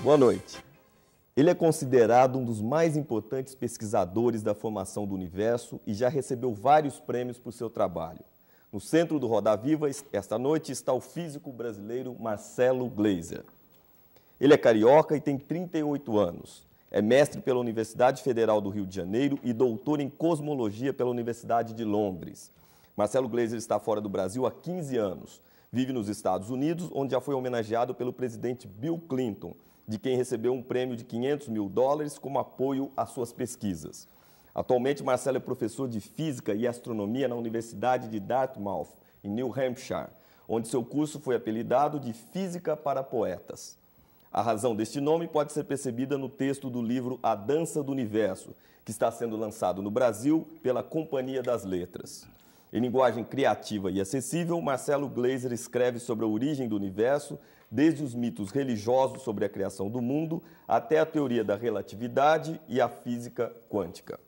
Boa noite. Ele é considerado um dos mais importantes pesquisadores da formação do universo e já recebeu vários prêmios por seu trabalho. No centro do Roda Viva, esta noite, está o físico brasileiro Marcelo Gleiser. Ele é carioca e tem 38 anos. É mestre pela Universidade Federal do Rio de Janeiro e doutor em cosmologia pela Universidade de Londres. Marcelo Gleiser está fora do Brasil há 15 anos. Vive nos Estados Unidos, onde já foi homenageado pelo presidente Bill Clinton, de quem recebeu um prêmio de $500 mil como apoio às suas pesquisas. Atualmente, Marcelo é professor de Física e Astronomia na Universidade de Dartmouth, em New Hampshire, onde seu curso foi apelidado de Física para Poetas. A razão deste nome pode ser percebida no texto do livro A Dança do Universo, que está sendo lançado no Brasil pela Companhia das Letras. Em linguagem criativa e acessível, Marcelo Gleiser escreve sobre a origem do universo, desde os mitos religiosos sobre a criação do mundo até a teoria da relatividade e a física quântica.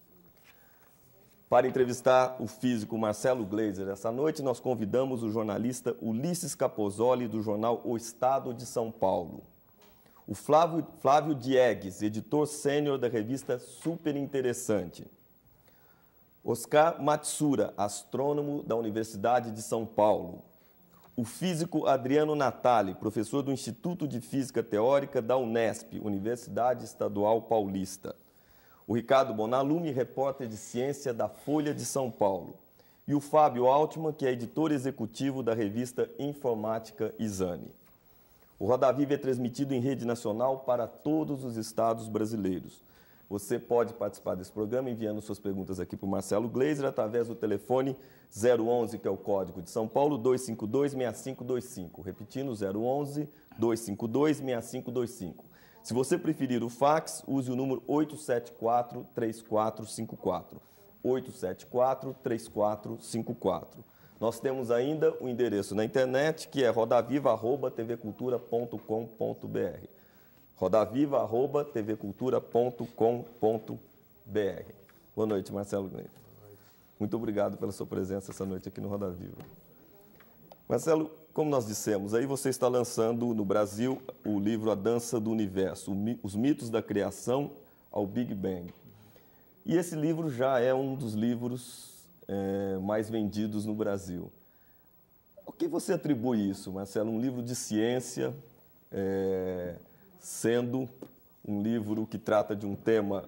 Para entrevistar o físico Marcelo Gleiser essa noite, nós convidamos o jornalista Ulisses Capozoli, do jornal O Estado de São Paulo. O Flávio Diegues, editor sênior da revista Super Interessante. Oscar Matsura, astrônomo da Universidade de São Paulo. O físico Adriano Natali, professor do Instituto de Física Teórica da Unesp, Universidade Estadual Paulista. O Ricardo Bonalume, repórter de ciência da Folha de São Paulo. E o Fábio Altman, que é editor executivo da revista Informática Exame. O Roda Viva é transmitido em rede nacional para todos os estados brasileiros. Você pode participar desse programa enviando suas perguntas aqui para o Marcelo Gleiser através do telefone 011, que é o código de São Paulo, 252-6525. Repetindo, 011-252-6525. Se você preferir o fax, use o número 874-3454. 874-3454. Nós temos ainda o endereço na internet, que é rodaviva@tvcultura.com.br. rodaviva@tvcultura.com.br. Boa noite, Marcelo Gleiser. Muito obrigado pela sua presença essa noite aqui no Roda Viva. Marcelo, como nós dissemos, aí você está lançando no Brasil o livro A Dança do Universo, os mitos da criação ao Big Bang. E esse livro já é um dos livros mais vendidos no Brasil. O que você atribui isso, Marcelo? Um livro de ciência, sendo um livro que trata de um tema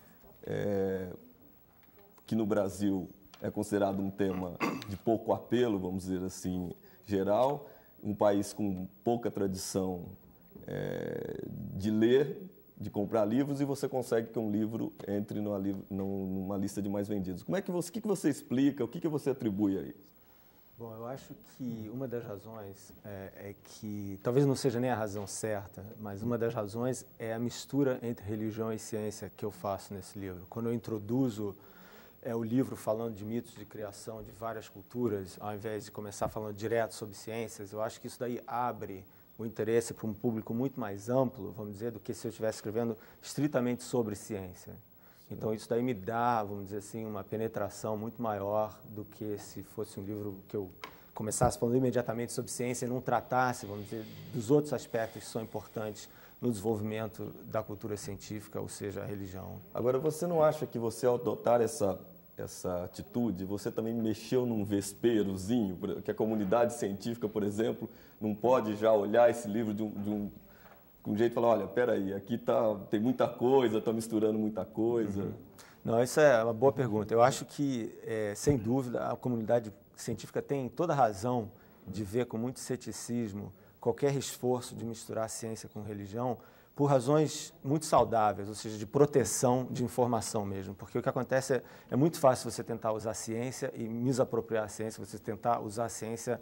que no Brasil é considerado um tema de pouco apelo, vamos dizer assim, geral, um país com pouca tradição de ler, de comprar livros, e você consegue que um livro entre numa lista de mais vendidos. O que você explica, o que você atribui a isso? Bom, eu acho que uma das razões é que, talvez não seja nem a razão certa, mas uma das razões é a mistura entre religião e ciência que eu faço nesse livro. Quando eu introduzo o livro falando de mitos de criação de várias culturas, ao invés de começar falando direto sobre ciências, eu acho que isso daí abre o interesse para um público muito mais amplo, vamos dizer, do que se eu estivesse escrevendo estritamente sobre ciência. Então, isso daí me dá, vamos dizer assim, uma penetração muito maior do que se fosse um livro que eu começasse falando imediatamente sobre ciência e não tratasse, vamos dizer, dos outros aspectos que são importantes no desenvolvimento da cultura científica, ou seja, a religião. Agora, você não acha que você, ao adotar essa atitude, você também mexeu num vesperozinho, que a comunidade científica, por exemplo, não pode já olhar esse livro de um jeito e falar, olha, peraí, aqui tem muita coisa, está misturando muita coisa? Uhum. Não, isso é uma boa pergunta. Eu acho que, sem dúvida, a comunidade científica tem toda a razão de ver com muito ceticismo qualquer esforço de misturar a ciência com religião, por razões muito saudáveis, ou seja, de proteção de informação mesmo. Porque o que acontece é muito fácil você tentar usar a ciência e misapropriar a ciência, você tentar usar a ciência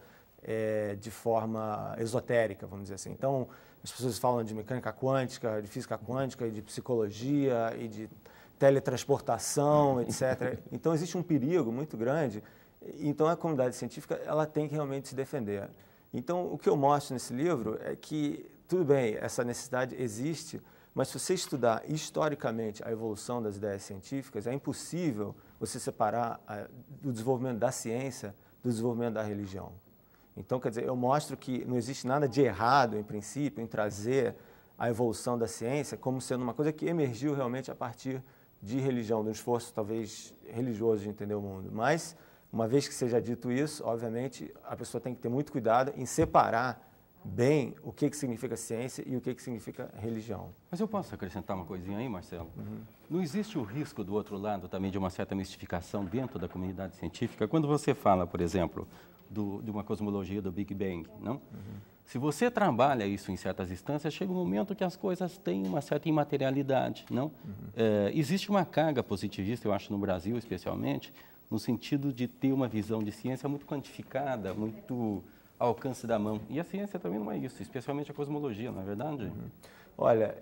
de forma esotérica, vamos dizer assim. Então, as pessoas falam de mecânica quântica, de física quântica, de psicologia e de teletransportação, etc. Então, existe um perigo muito grande. Então, a comunidade científica ela tem que realmente se defender. Então, o que eu mostro nesse livro é que, tudo bem, essa necessidade existe, mas se você estudar historicamente a evolução das ideias científicas, é impossível você separar o desenvolvimento da ciência do desenvolvimento da religião. Então, quer dizer, eu mostro que não existe nada de errado, em princípio, em trazer a evolução da ciência como sendo uma coisa que emergiu realmente a partir de religião, de um esforço talvez religioso de entender o mundo. Mas, uma vez que seja dito isso, obviamente, a pessoa tem que ter muito cuidado em separar bem o que significa ciência e o que significa religião. Mas eu posso acrescentar uma coisinha aí, Marcelo? Não existe o risco, do outro lado, também de uma certa mistificação dentro da comunidade científica? Quando você fala, por exemplo, de uma cosmologia do Big Bang, não? Se você trabalha isso em certas instâncias, chega um momento que as coisas têm uma certa imaterialidade, não? Existe uma carga positivista, eu acho, no Brasil especialmente, no sentido de ter uma visão de ciência muito quantificada, muito ao alcance da mão. E a ciência também não é isso, especialmente a cosmologia, não é verdade? Olha,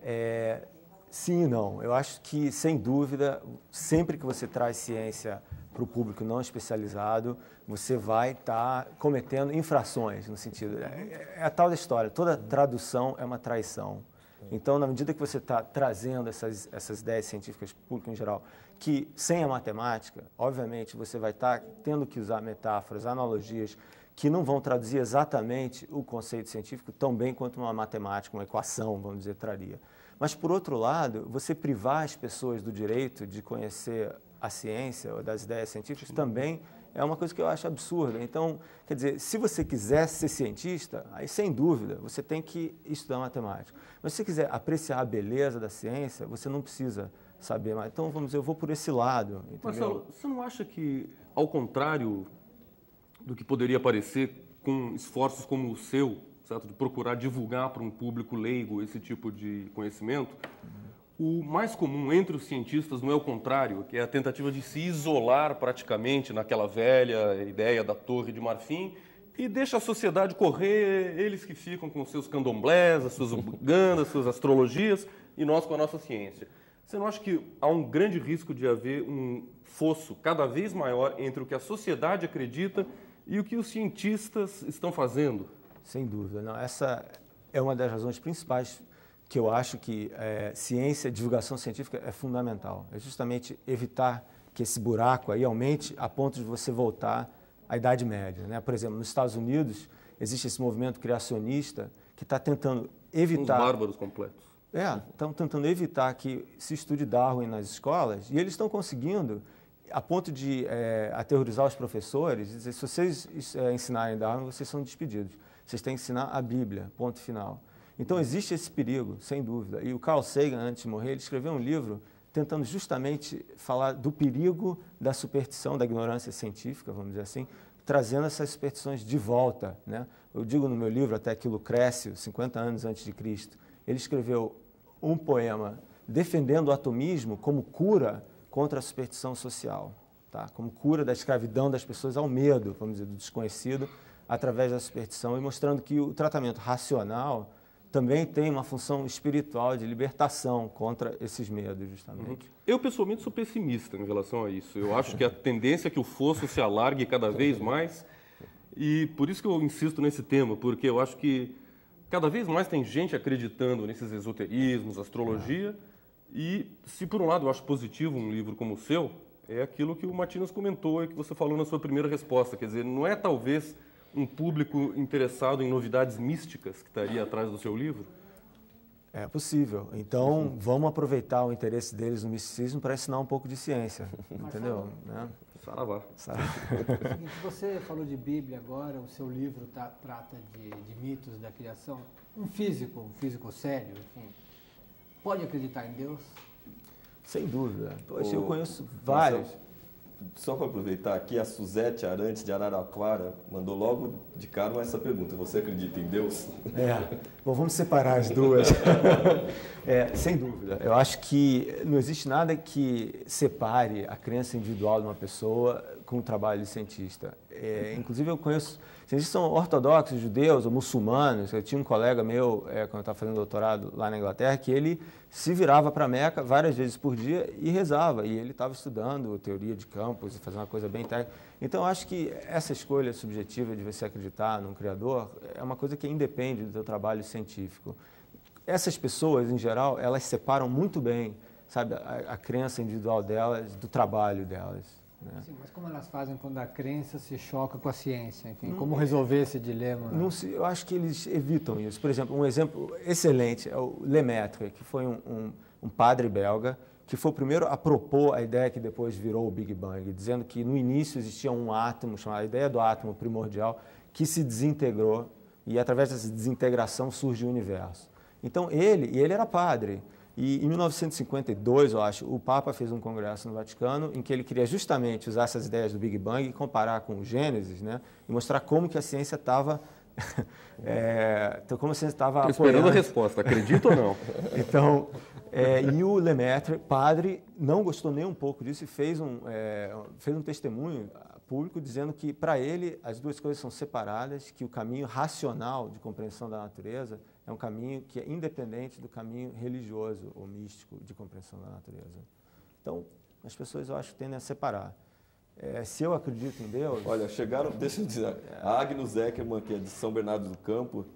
sim e não. Eu acho que, sem dúvida, sempre que você traz ciência para o público não especializado, você vai estar cometendo infrações, no sentido... É a tal da história, toda tradução é uma traição. Então, na medida que você está trazendo essas ideias científicas para o público em geral, que sem a matemática, obviamente, você vai estar tendo que usar metáforas, analogias, que não vão traduzir exatamente o conceito científico tão bem quanto uma matemática, uma equação, vamos dizer, traria. Mas, por outro lado, você privar as pessoas do direito de conhecer a ciência ou das ideias científicas também é uma coisa que eu acho absurda. Então, quer dizer, se você quiser ser cientista, aí, sem dúvida, você tem que estudar matemática. Mas se você quiser apreciar a beleza da ciência, você não precisa saber mais. Então, vamos dizer, eu vou por esse lado, entendeu? Marcelo, você não acha que, ao contrário do que poderia parecer, com esforços como o seu, certo? De procurar divulgar para um público leigo esse tipo de conhecimento, o mais comum entre os cientistas não é o contrário, que é a tentativa de se isolar praticamente naquela velha ideia da Torre de Marfim e deixa a sociedade correr, eles que ficam com os seus candomblés, as suas ugandas, as suas astrologias e nós com a nossa ciência. Você não acha que há um grande risco de haver um fosso cada vez maior entre o que a sociedade acredita e o que os cientistas estão fazendo? Sem dúvida. Não, essa é uma das razões principais que eu acho que ciência, divulgação científica é fundamental. É justamente evitar que esse buraco aí aumente a ponto de você voltar à Idade Média, né? Por exemplo, nos Estados Unidos existe esse movimento criacionista que está tentando evitar... Os bárbaros completos. Estão tentando evitar que se estude Darwin nas escolas e eles estão conseguindo, a ponto de aterrorizar os professores, dizer, se vocês ensinarem Darwin, vocês são despedidos. Vocês têm que ensinar a Bíblia, ponto final. Então, existe esse perigo, sem dúvida. E o Carl Sagan, antes de morrer, ele escreveu um livro tentando justamente falar do perigo da superstição, da ignorância científica, vamos dizer assim, trazendo essas superstições de volta, né? Eu digo no meu livro até que Lucrécio, 50 anos antes de Cristo, ele escreveu um poema defendendo o atomismo como cura contra a superstição social, tá? Como cura da escravidão das pessoas ao medo, vamos dizer, do desconhecido, através da superstição, e mostrando que o tratamento racional também tem uma função espiritual de libertação contra esses medos, justamente. Eu, pessoalmente, sou pessimista em relação a isso. Eu acho que a tendência é que o fosso se alargue cada vez mais, e por isso que eu insisto nesse tema, porque eu acho que cada vez mais tem gente acreditando nesses esoterismos, astrologia, e se por um lado eu acho positivo um livro como o seu, é aquilo que o Martins comentou e que você falou na sua primeira resposta, quer dizer, não é talvez um público interessado em novidades místicas que estaria atrás do seu livro? É possível. Então, vamos aproveitar o interesse deles no misticismo para ensinar um pouco de ciência, entendeu? Né? Saravá. É o seguinte, você falou de Bíblia agora, o seu livro trata de mitos da criação. Um físico sério, enfim, pode acreditar em Deus? Sem dúvida. Poxa, eu conheço vários. Só para aproveitar aqui, a Suzete Arantes de Araraquara mandou logo de cara essa pergunta. Você acredita em Deus? Bom, vamos separar as duas. Sem dúvida. Eu acho que não existe nada que separe a crença individual de uma pessoa com o trabalho de cientista. Inclusive, eu conheço cientistas que são ortodoxos, judeus ou muçulmanos. Eu tinha um colega meu, quando eu estava fazendo doutorado lá na Inglaterra, que ele se virava para Meca várias vezes por dia e rezava. E ele estava estudando teoria de campos e fazendo uma coisa bem técnica. Então, eu acho que essa escolha subjetiva de você acreditar num criador é uma coisa que independe do seu trabalho científico. Essas pessoas, em geral, elas separam muito bem, sabe, a crença individual delas do trabalho delas. né? Sim, mas como elas fazem quando a crença se choca com a ciência? Enfim, como resolver esse dilema? Eu acho que eles evitam isso. Por exemplo, um exemplo excelente é o Lemaitre, que foi um padre belga, que foi o primeiro a propor a ideia que depois virou o Big Bang, dizendo que no início existia um átomo, chamado a ideia do átomo primordial, que se desintegrou e através dessa desintegração surge o universo. Então ele era padre, e em 1952, eu acho, o Papa fez um congresso no Vaticano em que ele queria justamente usar essas ideias do Big Bang e comparar com o Gênesis, né, e mostrar como que a ciência estava como a ciência estava esperando a resposta, acredito ou não? Então, e o Lemaitre, padre, não gostou nem um pouco disso e fez um testemunho público dizendo que, para ele, as duas coisas são separadas, que o caminho racional de compreensão da natureza é um caminho que é independente do caminho religioso ou místico de compreensão da natureza. Então, as pessoas, eu acho, tendem a separar. Se eu acredito em Deus... Olha, deixa eu dizer, a Agnus Eckermann, que é de São Bernardo do Campo,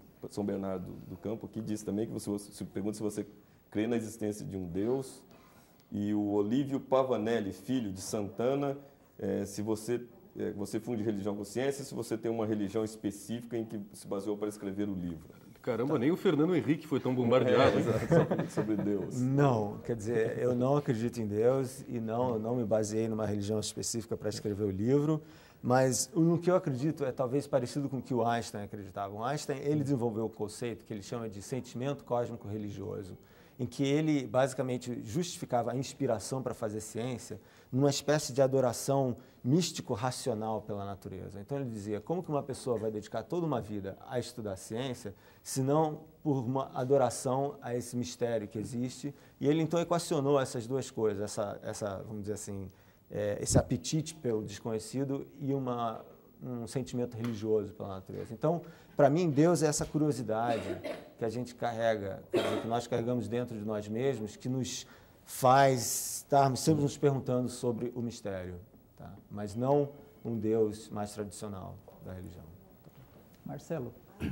que diz também que você se pergunta se você crê na existência de um Deus, e o Olívio Pavanelli, filho de Santana, se você funde religião com ciência, se você tem uma religião específica em que se baseou para escrever o livro. Caramba, nem o Fernando Henrique foi tão bombardeado. Sobre Deus. Não, quer dizer, eu não acredito em Deus e não me baseei numa religião específica para escrever o livro, mas no que eu acredito é talvez parecido com o que o Einstein acreditava. O Einstein, ele desenvolveu o conceito que ele chama de sentimento cósmico religioso, em que ele basicamente justificava a inspiração para fazer ciência numa espécie de adoração místico-racional pela natureza. Então ele dizia, como que uma pessoa vai dedicar toda uma vida a estudar ciência, se não por uma adoração a esse mistério que existe? E ele então equacionou essas duas coisas, vamos dizer assim, esse apetite pelo desconhecido e um sentimento religioso pela natureza. Então, para mim, Deus é essa curiosidade que a gente carrega, que nós carregamos dentro de nós mesmos, que nos faz estarmos sempre nos perguntando sobre o mistério, tá? Mas não um Deus mais tradicional da religião. Marcelo,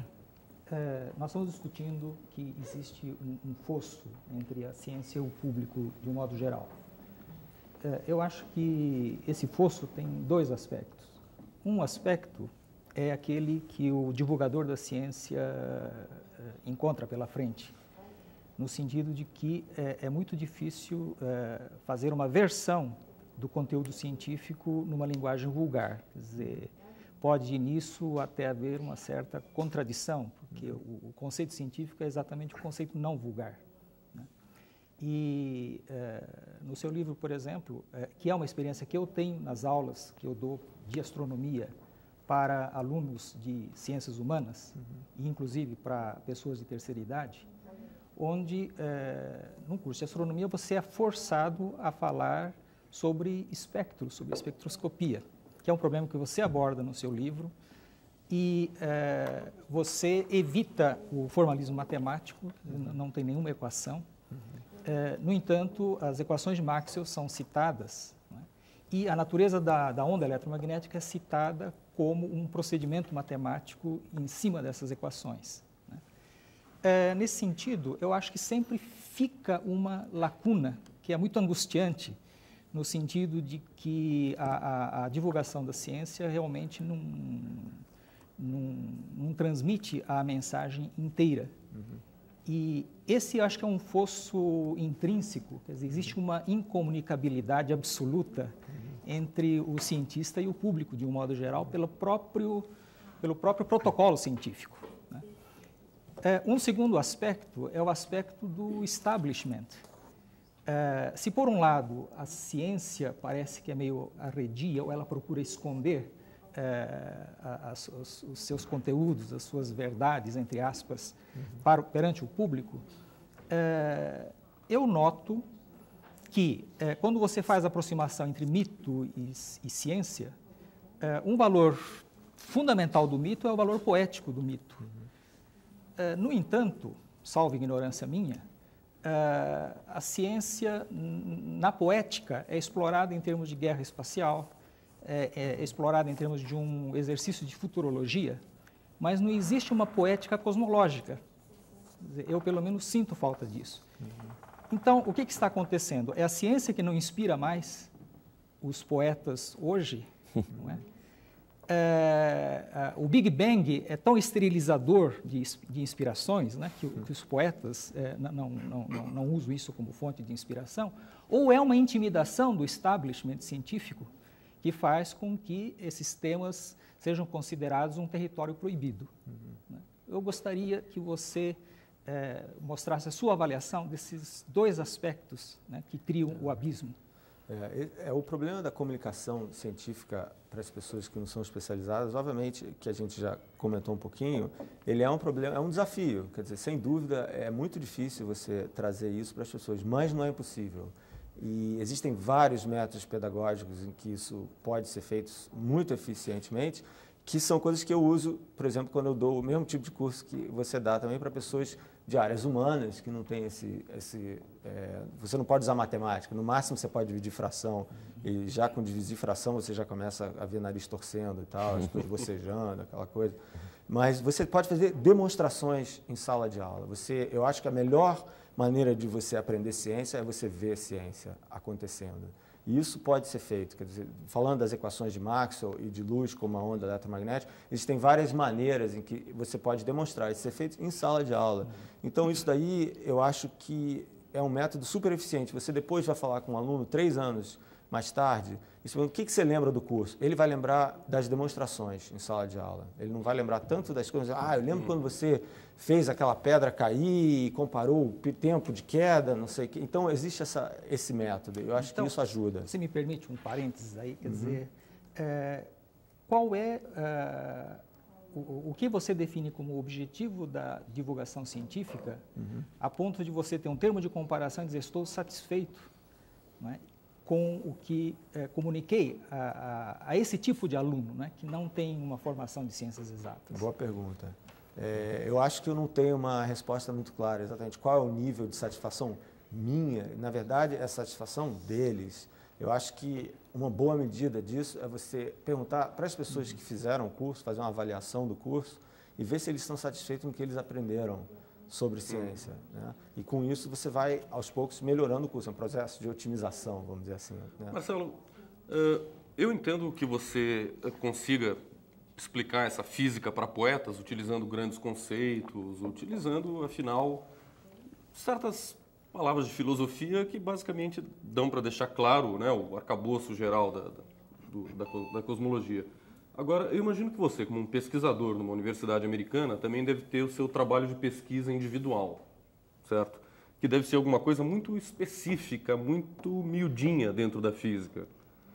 nós estamos discutindo que existe um fosso entre a ciência e o público de um modo geral. Eu acho que esse fosso tem dois aspectos. Um aspecto é aquele que o divulgador da ciência encontra pela frente, no sentido de que é muito difícil fazer uma versão do conteúdo científico numa linguagem vulgar. Quer dizer, pode nisso até haver uma certa contradição, porque o conceito científico é exatamente o conceito não vulgar, né? E no seu livro, por exemplo, que é uma experiência que eu tenho nas aulas que eu dou de astronomia para alunos de ciências humanas, e inclusive para pessoas de terceira idade, onde, no curso de astronomia, você é forçado a falar sobre espectros, sobre espectroscopia, que é um problema que você aborda no seu livro, e você evita o formalismo matemático, não tem nenhuma equação. No entanto, as equações de Maxwell são citadas, né, e a natureza da onda eletromagnética é citada como um procedimento matemático em cima dessas equações, né. Nesse sentido, eu acho que sempre fica uma lacuna que é muito angustiante, no sentido de que a divulgação da ciência realmente não transmite a mensagem inteira. E esse, eu acho que é um fosso intrínseco, quer dizer, existe uma incomunicabilidade absoluta entre o cientista e o público, de um modo geral, pelo próprio protocolo científico, né? Um segundo aspecto é o aspecto do establishment. Se, por um lado, a ciência parece que é meio arredia, ou ela procura esconder os seus conteúdos, as suas verdades, entre aspas, perante o público, eu noto que, quando você faz a aproximação entre mito e ciência, um valor fundamental do mito é o valor poético do mito. No entanto, salvo ignorância minha, a ciência, na poética, é explorada em termos de guerra espacial, é explorada em termos de um exercício de futurologia, mas não existe uma poética cosmológica. Eu, pelo menos, sinto falta disso. Então, o que está acontecendo? É a ciência que não inspira mais os poetas hoje, não é? O Big Bang é tão esterilizador de inspirações, né, que os poetas não usam isso como fonte de inspiração, ou é uma intimidação do establishment científico que faz com que esses temas sejam considerados um território proibido. Né? Eu gostaria que você mostrasse a sua avaliação desses dois aspectos, né, que criam o abismo. O problema da comunicação científica para as pessoas que não são especializadas, obviamente, que a gente já comentou um pouquinho, ele é um problema, é um desafio. Quer dizer, sem dúvida, é muito difícil você trazer isso para as pessoas, mas não é impossível. E existem vários métodos pedagógicos em que isso pode ser feito muito eficientemente, que são coisas que eu uso, por exemplo, quando eu dou o mesmo tipo de curso que você dá também para pessoas de áreas humanas, que não tem você não pode usar matemática, no máximo você pode dividir fração, e já com dividir fração você já começa a ver nariz torcendo e tal, as coisas bocejando, aquela coisa. Mas você pode fazer demonstrações em sala de aula. Eu acho que a melhor maneira de você aprender ciência é você ver ciência acontecendo. E isso pode ser feito, quer dizer, falando das equações de Maxwell e de luz como a onda eletromagnética, existem várias maneiras em que você pode demonstrar isso ser feito em sala de aula. Então, isso daí eu acho que é um método super eficiente. Você depois vai falar com um aluno 3 anos mais tarde, e você pergunta, o que você lembra do curso? Ele vai lembrar das demonstrações em sala de aula. Ele não vai lembrar tanto das coisas. Eu lembro quando você fez aquela pedra cair e comparou o tempo de queda, não sei o quê. Então, existe esse método. Eu acho que isso ajuda. Se me permite um parênteses aí, quer dizer, qual é o que você define como objetivo da divulgação científica, a ponto de você ter um termo de comparação e dizer, estou satisfeito, não é, com o que comuniquei a esse tipo de aluno, né, que não tem uma formação de ciências exatas? Boa pergunta. Eu acho que eu não tenho uma resposta muito clara exatamente qual é o nível de satisfação minha. Na verdade, é a satisfação deles. Eu acho que uma boa medida disso é você perguntar para as pessoas que fizeram o curso, fazer uma avaliação do curso e ver se eles estão satisfeitos com o que eles aprenderam sobre ciência, né? E com isso você vai, aos poucos, melhorando o curso. É um processo de otimização, vamos dizer assim, né? Marcelo, eu entendo que você consiga explicar essa física para poetas utilizando grandes conceitos, utilizando, afinal, certas palavras de filosofia que basicamente dão para deixar claro, né, o arcabouço geral da cosmologia. Agora, eu imagino que você, como um pesquisador numa universidade americana, também deve ter o seu trabalho de pesquisa individual, certo? Que deve ser alguma coisa muito específica, muito miudinha dentro da física.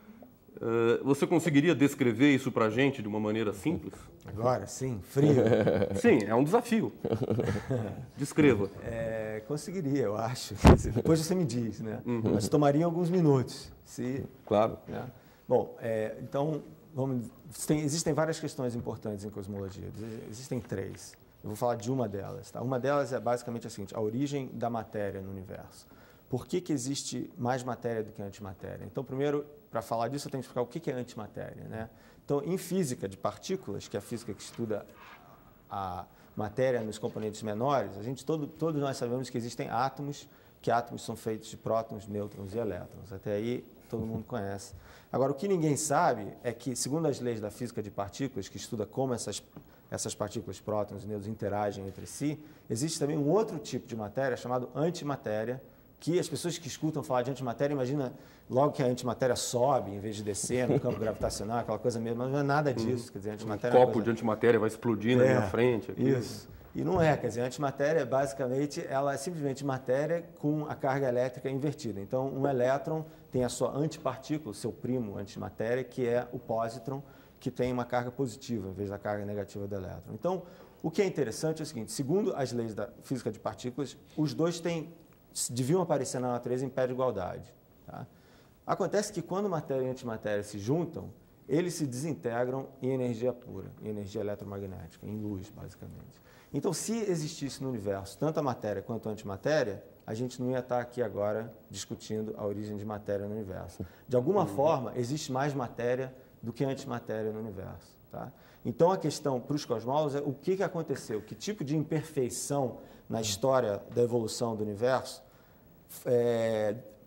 Você conseguiria descrever isso para a gente de uma maneira simples? Agora, sim, frio. Sim, é um desafio. Descreva. Conseguiria, eu acho. Depois você me diz, né? Mas tomaria alguns minutos. Claro. Né? Bom, então, existem várias questões importantes em cosmologia. Existem 3. Eu vou falar de uma delas. Tá? Uma delas é basicamente a seguinte, a origem da matéria no universo. Por que existe mais matéria do que antimatéria? Então, primeiro, para falar disso, eu tenho que explicar o que é antimatéria, né? Então, em física de partículas, que é a física que estuda a matéria nos componentes menores, todos nós sabemos que existem átomos, que átomos são feitos de prótons, nêutrons e elétrons. Até aí, todo mundo conhece. Agora, o que ninguém sabe é que, segundo as leis da física de partículas, que estuda como essas partículas, prótons e nêutrons, interagem entre si, existe também um outro tipo de matéria chamado antimatéria, que as pessoas que escutam falar de antimatéria, imagina logo que a antimatéria sobe em vez de descer no campo gravitacional, aquela coisa mesmo, mas não é nada disso. Quer dizer, antimatéria Um copo de antimatéria vai explodir na minha frente. Aqui. Isso. E não é, quer dizer, a antimatéria, basicamente, ela é simplesmente matéria com a carga elétrica invertida. Então, um elétron tem a sua antipartícula, o seu primo antimatéria, que é o pósitron, que tem uma carga positiva em vez da carga negativa do elétron. Então, o que é interessante é o seguinte, segundo as leis da física de partículas, os dois deviam aparecer na natureza em pé de igualdade. Tá? Acontece que quando matéria e antimatéria se juntam, eles se desintegram em energia pura, em energia eletromagnética, em luz, basicamente. Então, se existisse no universo tanto a matéria quanto a antimatéria, a gente não ia estar aqui agora discutindo a origem de matéria no universo. De alguma forma, existe mais matéria do que antimatéria no universo. Tá? Então, a questão para os cosmólogos é o que aconteceu, que tipo de imperfeição na história da evolução do universo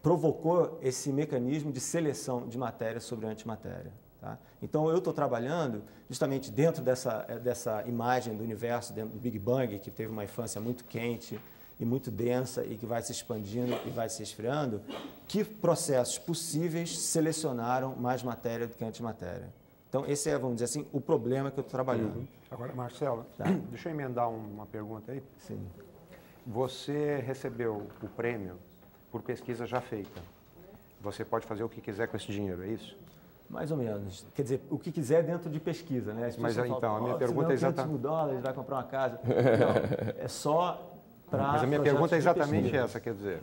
provocou esse mecanismo de seleção de matéria sobre antimatéria. Tá? Então, eu estou trabalhando justamente dentro dessa imagem do universo, dentro do Big Bang, que teve uma infância muito quente e muito densa e que vai se expandindo e vai se esfriando, que processos possíveis selecionaram mais matéria do que antimatéria. Então, esse é, vamos dizer assim, o problema que eu estou trabalhando. Agora, Marcelo, deixa eu emendar uma pergunta aí. Sim. Você recebeu o prêmio por pesquisa já feita. Você pode fazer o que quiser com esse dinheiro, é isso? Mais ou menos. Quer dizer, o que quiser dentro de pesquisa, né? Mas então, a minha pergunta é exatamente... $500 mil, vai comprar uma casa. Não, é só para... Mas a minha pergunta é exatamente essa, quer dizer,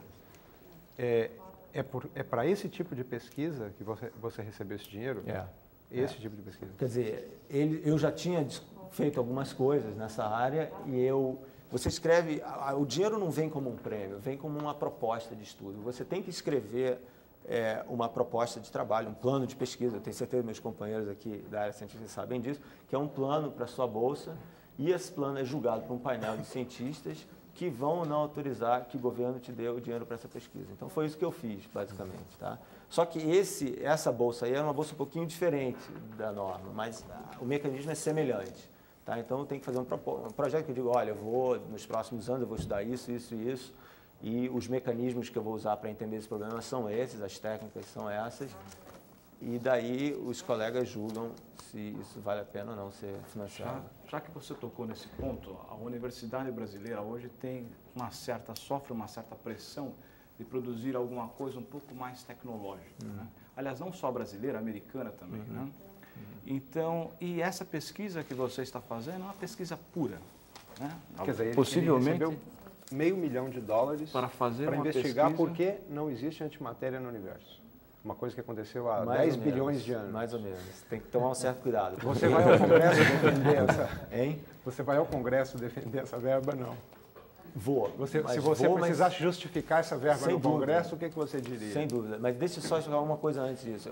é para esse tipo de pesquisa que você recebeu esse dinheiro? Esse tipo de pesquisa. Quer dizer, eu já tinha feito algumas coisas nessa área e você escreve, o dinheiro não vem como um prêmio, vem como uma proposta de estudo. Você tem que escrever uma proposta de trabalho, um plano de pesquisa. Eu tenho certeza que meus companheiros aqui da área científica sabem disso, que é um plano para a sua bolsa e esse plano é julgado por um painel de cientistas que vão não autorizar que o governo te dê o dinheiro para essa pesquisa. Então, foi isso que eu fiz, basicamente. Tá? Só que essa bolsa aí era uma bolsa um pouquinho diferente da norma, mas o mecanismo é semelhante. Tá? Então, eu tenho que fazer um projeto que eu digo, olha, nos próximos anos eu vou estudar isso, isso e isso, e os mecanismos que eu vou usar para entender esse problema são esses, as técnicas são essas, e daí os colegas julgam se isso vale a pena ou não ser financiado. Já que você tocou nesse ponto, a universidade brasileira hoje sofre uma certa pressão de produzir alguma coisa um pouco mais tecnológica. Né? Aliás, não só brasileira, americana também. Né? Então, e essa pesquisa que você está fazendo é uma pesquisa pura. Né? Quer dizer, possivelmente ele recebeu $500 mil para investigar por que não existe antimatéria no universo. Uma coisa que aconteceu há 10 bilhões de anos. Mais ou menos. Tem que tomar um certo cuidado. Você vai ao Congresso defender essa... Hein? Você vai ao Congresso defender essa verba, não? Vou. Se você precisasse justificar essa verba no Congresso, o que você diria? Sem dúvida. Mas deixa eu só explicar uma coisa antes disso.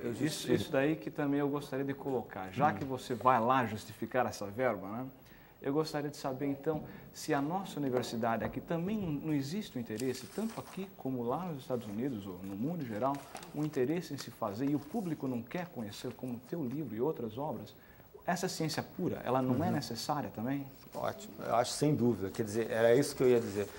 Isso daí que também eu gostaria de colocar. Já que você vai lá justificar essa verba, né? Eu gostaria de saber, então, se a nossa universidade aqui também não existe um interesse, tanto aqui como lá nos Estados Unidos ou no mundo em geral, um interesse em se fazer e o público não quer conhecer, como o teu livro e outras obras, essa ciência pura, ela não é necessária também? Ótimo, eu acho sem dúvida. Quer dizer, era isso que eu ia dizer.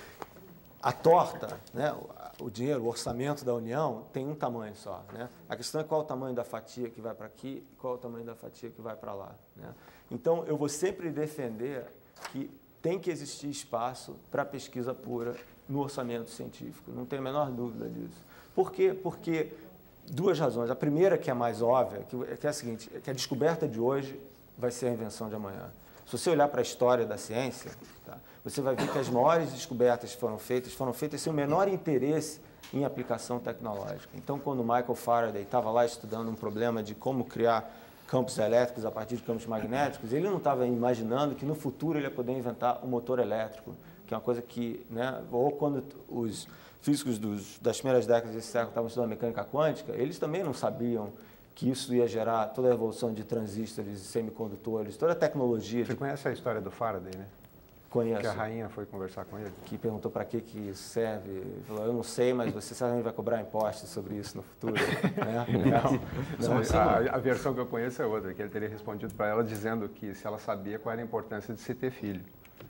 A torta, né, o dinheiro, o orçamento da União tem um tamanho só. Né? A questão é qual o tamanho da fatia que vai para aqui e qual o tamanho da fatia que vai para lá. Né? Então, eu vou sempre defender que tem que existir espaço para pesquisa pura no orçamento científico. Não tenho a menor dúvida disso. Por quê? Porque duas razões. A primeira, que é mais óbvia, que é a seguinte, que a descoberta de hoje vai ser a invenção de amanhã. Se você olhar para a história da ciência, tá, você vai ver que as maiores descobertas que foram feitas sem o menor interesse em aplicação tecnológica. Então, quando Michael Faraday estava lá estudando um problema de como criar campos elétricos a partir de campos magnéticos, ele não estava imaginando que no futuro ele ia poder inventar um motor elétrico, que é uma coisa que, né, ou quando os físicos das primeiras décadas desse século estavam estudando mecânica quântica, eles também não sabiam que isso ia gerar toda a evolução de transistores, semicondutores, toda a tecnologia. Você conhece a história do Faraday, né? Conheço. Que a rainha foi conversar com ele. Que perguntou para que isso serve. Ele falou, eu não sei, mas você certamente vai cobrar impostos sobre isso no futuro. Né? Não, a versão que eu conheço é outra, que ele teria respondido para ela dizendo que se ela sabia qual era a importância de se ter filho.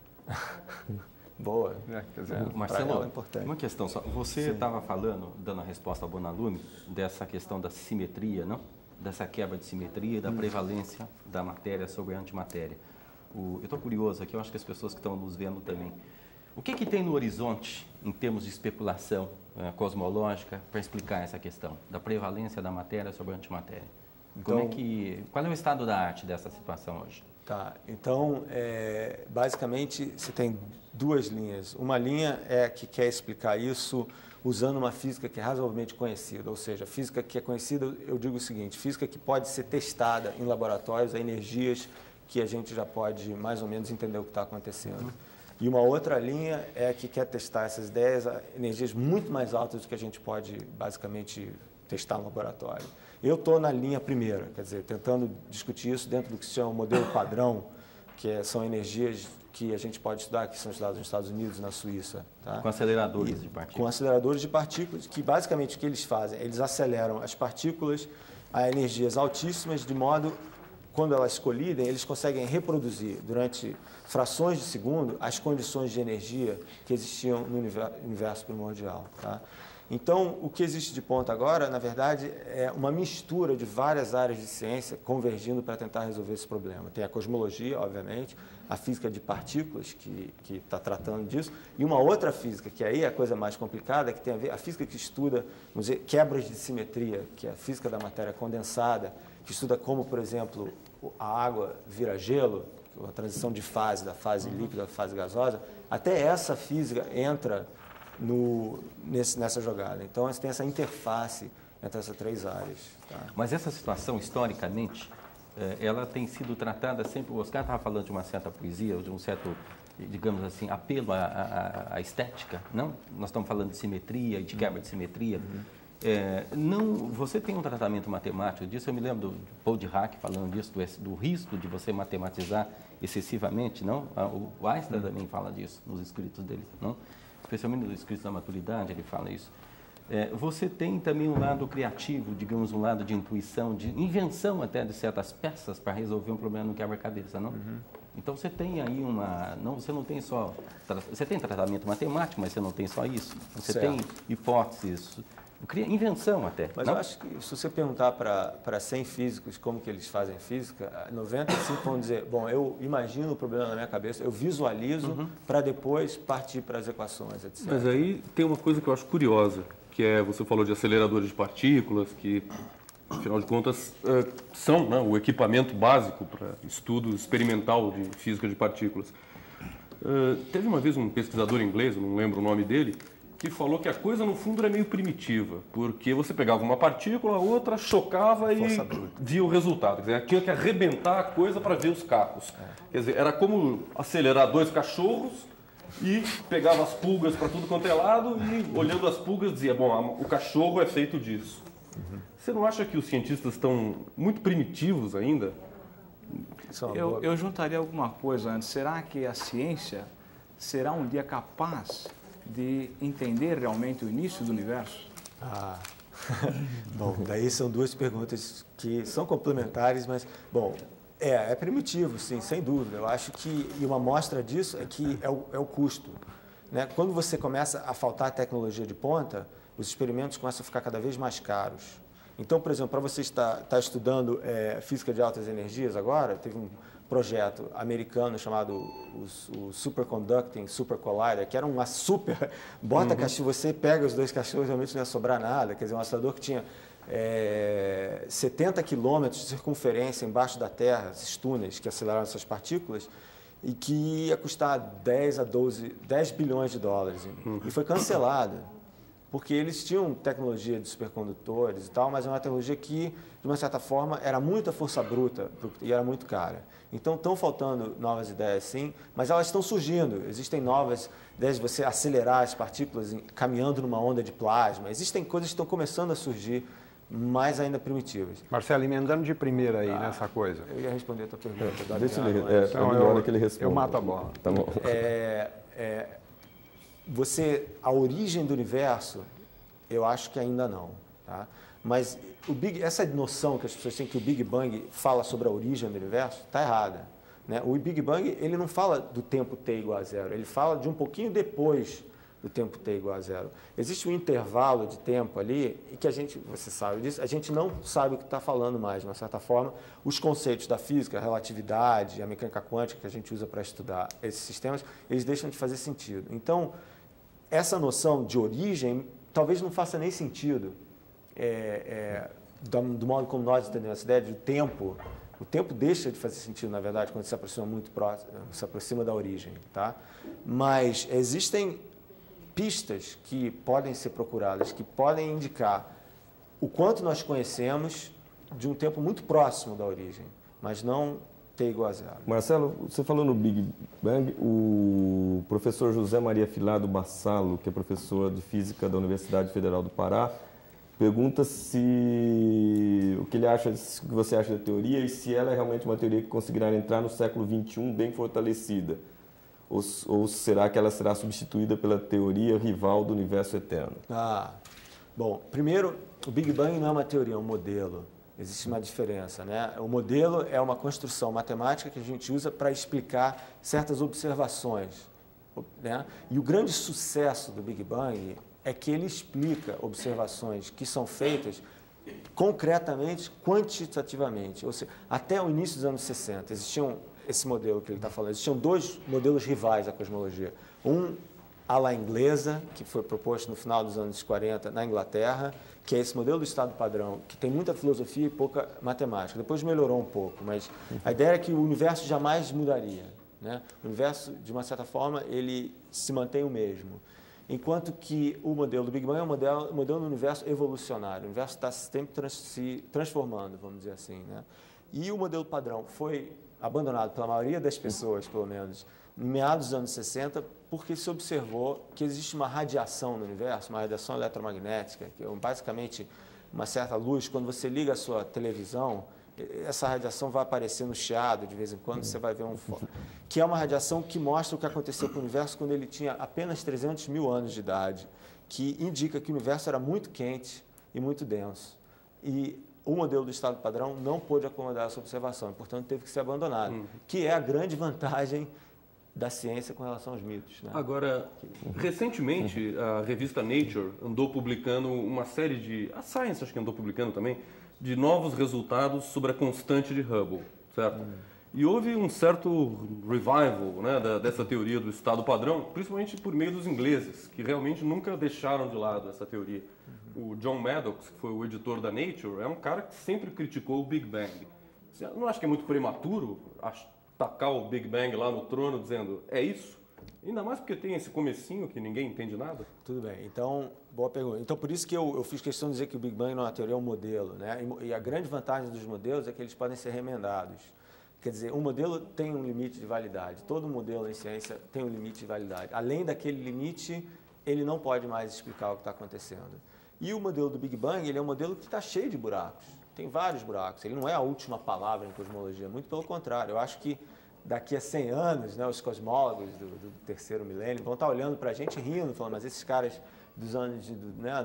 Boa. Quer dizer, Marcelo, é importante. uma questão só. Você estava falando, dando a resposta ao Bonalume, dessa questão da simetria, não? Dessa quebra de simetria e da prevalência da matéria sobre a antimatéria. Eu estou curioso aqui, eu acho que as pessoas que estão nos vendo também. O que tem no horizonte, em termos de especulação cosmológica, para explicar essa questão da prevalência da matéria sobre a antimatéria? Então, qual é o estado da arte dessa situação hoje? Tá, então, basicamente, você tem duas linhas. Uma linha é que quer explicar isso usando uma física que é razoavelmente conhecida, ou seja, física que é conhecida, eu digo o seguinte, física que pode ser testada em laboratórios a energias que a gente já pode mais ou menos entender o que está acontecendo. E uma outra linha é que quer testar essas ideias a energias muito mais altas do que a gente pode, basicamente, testar no laboratório. Eu estou na linha primeira, quer dizer, tentando discutir isso dentro do que se chama o modelo padrão que são energias que a gente pode estudar, que são estudadas nos Estados Unidos e na Suíça. Tá? Com aceleradores de partículas. Com aceleradores de partículas, que basicamente o que eles fazem? Eles aceleram as partículas a energias altíssimas, de modo, quando elas colidem, eles conseguem reproduzir durante frações de segundo as condições de energia que existiam no universo primordial. Tá? Então, o que existe de ponta agora, na verdade, é uma mistura de várias áreas de ciência convergindo para tentar resolver esse problema. Tem a cosmologia, obviamente, a física de partículas, que está tratando disso, e uma outra física, que aí é a coisa mais complicada, que tem a ver, a física que estuda, vamos dizer, quebras de simetria, que é a física da matéria condensada, que estuda como, por exemplo, a água vira gelo, a transição de fase, da fase líquida à fase gasosa. Até essa física entra nessa jogada. Então, você tem essa interface entre essas três áreas. Tá? Mas essa situação, historicamente, ela tem sido tratada sempre... O Oscar estava falando de uma certa poesia, de um certo, digamos assim, apelo à estética, não? Nós estamos falando de simetria e de quebra de simetria. Você tem um tratamento matemático disso. Eu me lembro do Paul Dirac falando disso, do risco de você matematizar excessivamente, não? O Einstein também fala disso nos escritos dele, não? Especialmente nos escritos da maturidade, ele fala isso. Você tem também um lado criativo, digamos, um lado de intuição, de invenção até de certas peças para resolver um problema no quebra-cabeça, não? Então você tem aí você não tem só... Você tem tratamento matemático, mas você não tem só isso. Você tem hipóteses, invenção até. Mas não? eu acho que se você perguntar para 100 físicos como que eles fazem física, 95 vão dizer, bom, eu imagino o problema na minha cabeça, eu visualizo para depois partir para as equações, etc. Mas aí tem uma coisa que eu acho curiosa, que você falou de aceleradores de partículas, que, afinal de contas, são o equipamento básico para estudo experimental de física de partículas. Teve uma vez um pesquisador inglês, não lembro o nome dele, que falou que a coisa, no fundo, era meio primitiva, porque você pegava uma partícula, a outra chocava e via o resultado. Quer dizer, tinha que arrebentar a coisa para ver os cacos. Quer dizer, era como acelerar dois cachorros e pegava as pulgas para tudo quanto é lado e, olhando as pulgas, dizia, bom, o cachorro é feito disso. Você não acha que os cientistas estão muito primitivos ainda? Eu juntaria alguma coisa antes. Será que a ciência será um dia capaz de entender realmente o início do universo? Bom, daí são duas perguntas que são complementares, mas, bom, é primitivo, sim, sem dúvida. Eu acho que, e uma amostra disso é que é o custo. Né? Quando você começa a faltar tecnologia de ponta, os experimentos começam a ficar cada vez mais caros. Então, por exemplo, para você estar estudando física de altas energias agora, teve um projeto americano chamado o Superconducting Super Collider, que era uma super... cachorro, você pega os dois cachorros, realmente não ia sobrar nada. Quer dizer, um acelerador que tinha 70 quilômetros de circunferência embaixo da Terra, esses túneis que aceleraram essas partículas, e que ia custar 10 bilhões de dólares. E foi cancelado, porque eles tinham tecnologia de supercondutores e tal, mas é uma tecnologia que, de uma certa forma, era muita força bruta e era muito cara. Então, estão faltando novas ideias, sim, mas elas estão surgindo. Existem novas ideias de você acelerar as partículas caminhando numa onda de plasma. Existem coisas que estão começando a surgir, mais ainda primitivas. Marcelo, emendando de primeira aí nessa coisa. Eu ia responder a tua pergunta. Eu mato a bola. Tá bom. A origem do universo, eu acho que ainda não. Tá? Mas essa noção que as pessoas têm que o Big Bang fala sobre a origem do universo, está errada. Né? O Big Bang ele não fala do tempo t igual a zero, ele fala de um pouquinho depois do tempo t igual a zero. Existe um intervalo de tempo ali e que você sabe disso, a gente não sabe o que está falando mais, de uma certa forma. Os conceitos da física, a relatividade, a mecânica quântica que a gente usa para estudar esses sistemas, eles deixam de fazer sentido. Então, essa noção de origem talvez não faça nem sentido do modo como nós entendemos essa ideia de tempo. O tempo deixa de fazer sentido, na verdade, quando se aproxima muito próximo, se aproxima da origem. Tá? Mas existem pistas que podem ser procuradas, que podem indicar o quanto nós conhecemos de um tempo muito próximo da origem, mas não t igual a zero. Marcelo, você falou no Big Bang, o professor José Maria Filado Bassalo, que é professor de Física da Universidade Federal do Pará, pergunta o que ele acha, o que você acha da teoria e se ela é realmente uma teoria que conseguirá entrar no século XXI bem fortalecida. Ou será que ela será substituída pela teoria rival do universo eterno? Bom, primeiro, o Big Bang não é uma teoria, é um modelo. Existe uma diferença, né? O modelo é uma construção matemática que a gente usa para explicar certas observações, né? E o grande sucesso do Big Bang é que ele explica observações que são feitas concretamente, quantitativamente. Ou seja, até o início dos anos 60, esse modelo que ele está falando, existiam dois modelos rivais à cosmologia. Um à la inglesa, que foi proposto no final dos anos 40 na Inglaterra, que é esse modelo do estado padrão, que tem muita filosofia e pouca matemática. Depois melhorou um pouco, mas a ideia é que o universo jamais mudaria, né? O universo, de uma certa forma, ele se mantém o mesmo. Enquanto que o modelo do Big Bang é um modelo do universo evolucionário. O universo está sempre se transformando, vamos dizer assim, né? E o modelo padrão foi abandonado pela maioria das pessoas, pelo menos, em meados dos anos 60, porque se observou que existe uma radiação no universo, uma radiação eletromagnética, que é basicamente uma certa luz. Quando você liga a sua televisão, essa radiação vai aparecer no chiado, de vez em quando você vai ver que é uma radiação que mostra o que aconteceu com o universo quando ele tinha apenas 300 mil anos de idade, que indica que o universo era muito quente e muito denso. E o modelo do estado padrão não pôde acomodar essa observação, e, portanto, teve que ser abandonado, que é a grande vantagem da ciência com relação aos mitos, né? Agora, recentemente, a revista Nature andou publicando uma série de... A Science, acho que andou publicando também, de novos resultados sobre a constante de Hubble, certo? E houve um certo revival, né, dessa teoria do estado padrão, principalmente por meio dos ingleses, que realmente nunca deixaram de lado essa teoria. O John Maddox, que foi o editor da Nature, é um cara que sempre criticou o Big Bang. Você não acha que é muito prematuro tacar o Big Bang lá no trono dizendo, é isso? Ainda mais porque tem esse comecinho que ninguém entende nada. Tudo bem. Então, boa pergunta. Então, por isso que eu fiz questão de dizer que o Big Bang não é uma teoria, é um modelo, né? E a grande vantagem dos modelos é que eles podem ser remendados. Quer dizer, um modelo tem um limite de validade. Todo modelo em ciência tem um limite de validade. Além daquele limite, ele não pode mais explicar o que está acontecendo. E o modelo do Big Bang, ele é um modelo que está cheio de buracos. Tem vários buracos. Ele não é a última palavra em cosmologia, muito pelo contrário. Eu acho que daqui a 100 anos, né, os cosmólogos do terceiro milênio vão estar olhando para a gente rindo, falando, mas esses caras dos anos de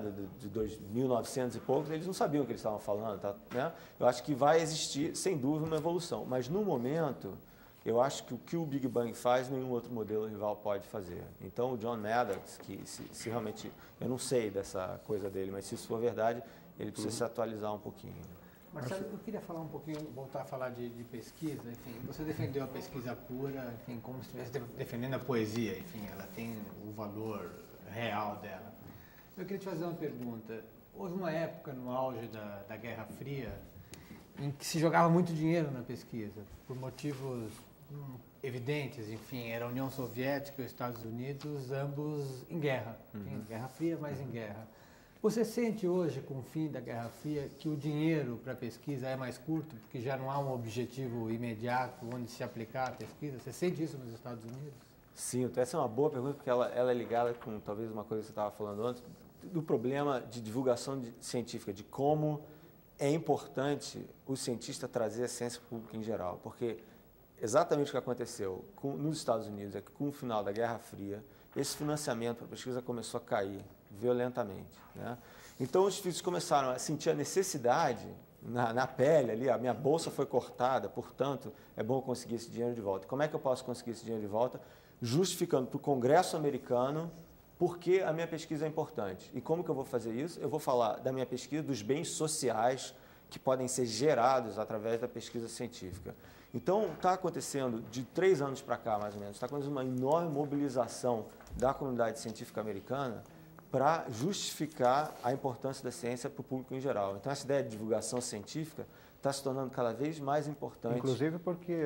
1900 e poucos, eles não sabiam o que eles estavam falando, tá, né? Eu acho que vai existir, sem dúvida, uma evolução. Mas, no momento, eu acho que o que o Big Bang faz, nenhum outro modelo rival pode fazer. Então, o John Maddox, que se realmente... Eu não sei dessa coisa dele, mas se isso for verdade, ele precisa se atualizar um pouquinho. Marcelo, eu queria falar um pouquinho, voltar a falar de pesquisa. Enfim, você defendeu a pesquisa pura, enfim, como se estivesse defendendo a poesia. Enfim, ela tem o valor real dela. Eu queria te fazer uma pergunta. Houve uma época, no auge da Guerra Fria, em que se jogava muito dinheiro na pesquisa, por motivos evidentes. Enfim, era a União Soviética e os Estados Unidos, ambos em guerra. Enfim, Guerra Fria, mas em guerra. Você sente hoje, com o fim da Guerra Fria, que o dinheiro para a pesquisa é mais curto, porque já não há um objetivo imediato onde se aplicar a pesquisa? Você sente isso nos Estados Unidos? Sinto. Essa é uma boa pergunta, porque ela é ligada com talvez uma coisa que você estava falando antes, do problema de divulgação científica, de como é importante o cientista trazer a ciência pública em geral. Porque exatamente o que aconteceu nos Estados Unidos é que, com o final da Guerra Fria, esse financiamento para a pesquisa começou a cair violentamente, né? Então, os físicos começaram a sentir a necessidade na pele ali, a minha bolsa foi cortada, portanto, é bom conseguir esse dinheiro de volta. Como é que eu posso conseguir esse dinheiro de volta? Justificando para o Congresso americano por que a minha pesquisa é importante. E como que eu vou fazer isso? Eu vou falar da minha pesquisa, dos bens sociais que podem ser gerados através da pesquisa científica. Então, está acontecendo, de 3 anos para cá, mais ou menos, está acontecendo uma enorme mobilização da comunidade científica americana para justificar a importância da ciência para o público em geral. Então, essa ideia de divulgação científica está se tornando cada vez mais importante. Inclusive porque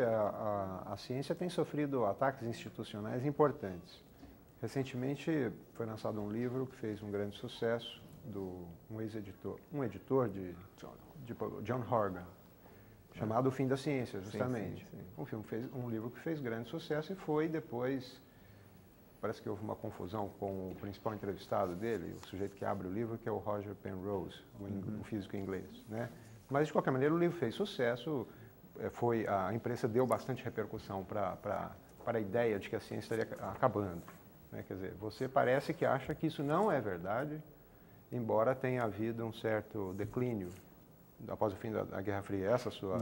a ciência tem sofrido ataques institucionais importantes. Recentemente foi lançado um livro que fez um grande sucesso um editor de John Horgan, chamado O Fim da Ciência, justamente. Sim. Um livro que fez grande sucesso e foi depois parece que houve uma confusão com o principal entrevistado dele, o sujeito que abre o livro, que é o Roger Penrose, o físico inglês, né? Mas, de qualquer maneira, o livro fez sucesso, a imprensa deu bastante repercussão para a ideia de que a ciência estaria acabando, né? Quer dizer, você parece que acha que isso não é verdade, embora tenha havido um certo declínio após o fim da Guerra Fria. Essa é a sua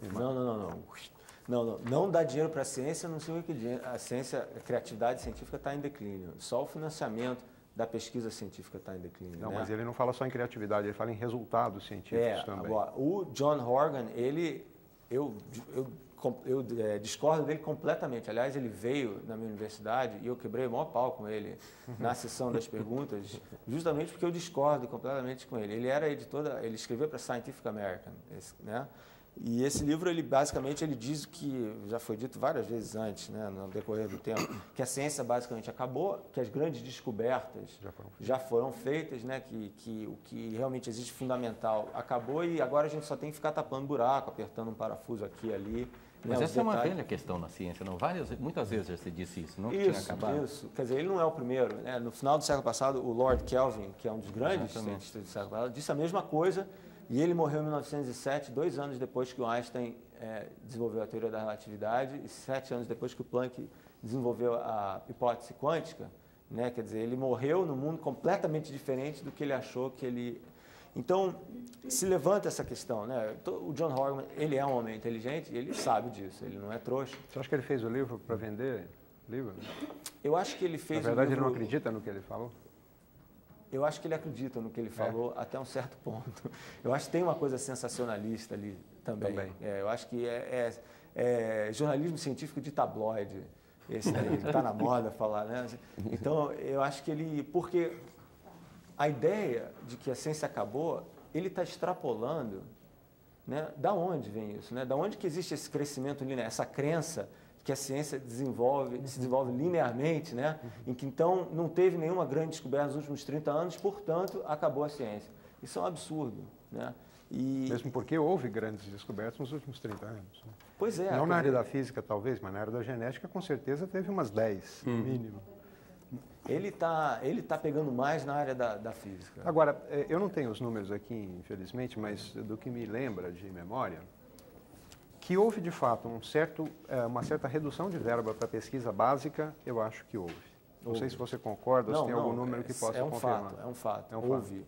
Não dá dinheiro para a ciência, não significa que a ciência, a criatividade científica está em declínio. Só o financiamento da pesquisa científica está em declínio. Não, né? mas ele não fala só em criatividade, ele fala em resultados científicos também. Agora, o John Horgan, eu discordo dele completamente. Aliás, ele veio na minha universidade e eu quebrei o maior pau com ele na sessão das perguntas, justamente porque eu discordo completamente com ele. Ele era editor, ele escreveu para Scientific American, né? E esse livro, ele basicamente diz que, já foi dito várias vezes antes, né, no decorrer do tempo, que a ciência basicamente acabou, que as grandes descobertas já foram feitas, né, que o que realmente existe fundamental acabou e agora a gente só tem que ficar tapando buraco, apertando um parafuso aqui e ali. Mas essa é uma velha questão na ciência, não? Muitas vezes já se disse isso, não? Isso, tinha acabado. isso. Quer dizer, ele não é o primeiro, né? No final do século passado, o Lord Kelvin, que é um dos grandes cientistas do século passado, disse a mesma coisa. E ele morreu em 1907, 2 anos depois que o Einstein desenvolveu a teoria da relatividade e 7 anos depois que o Planck desenvolveu a hipótese quântica, né? Quer dizer, ele morreu num mundo completamente diferente do que ele achou que ele... Então, se levanta essa questão, né? O John Horgan, ele é um homem inteligente e ele sabe disso, ele não é trouxa. Você acha que ele fez o livro para vender livro? Eu acho que ele fez Na verdade, o livro... ele não acredita no que ele falou? Eu acho que ele acredita no que ele falou até um certo ponto. Eu acho que tem uma coisa sensacionalista ali também. Eu acho que é jornalismo científico de tabloide, esse daí, que está na moda falar, né? Então, eu acho que ele... Porque a ideia de que a ciência acabou, ele está extrapolando, né? Da onde vem isso? Né? Da onde que existe esse crescimento linear, essa crença que a ciência se desenvolve linearmente, né? Em que, então, não teve nenhuma grande descoberta nos últimos 30 anos, portanto, acabou a ciência. Isso é um absurdo, né? Mesmo porque houve grandes descobertas nos últimos 30 anos. Pois é. Não na área da física, talvez, mas na área da genética, com certeza, teve umas 10, no mínimo. Ele tá pegando mais na área da física. Agora, eu não tenho os números aqui, infelizmente, mas do que me lembra de memória, que houve, de fato, uma certa redução de verba para pesquisa básica, eu acho que houve. Não sei se você concorda, se tem algum número que possa confirmar. É um fato. Houve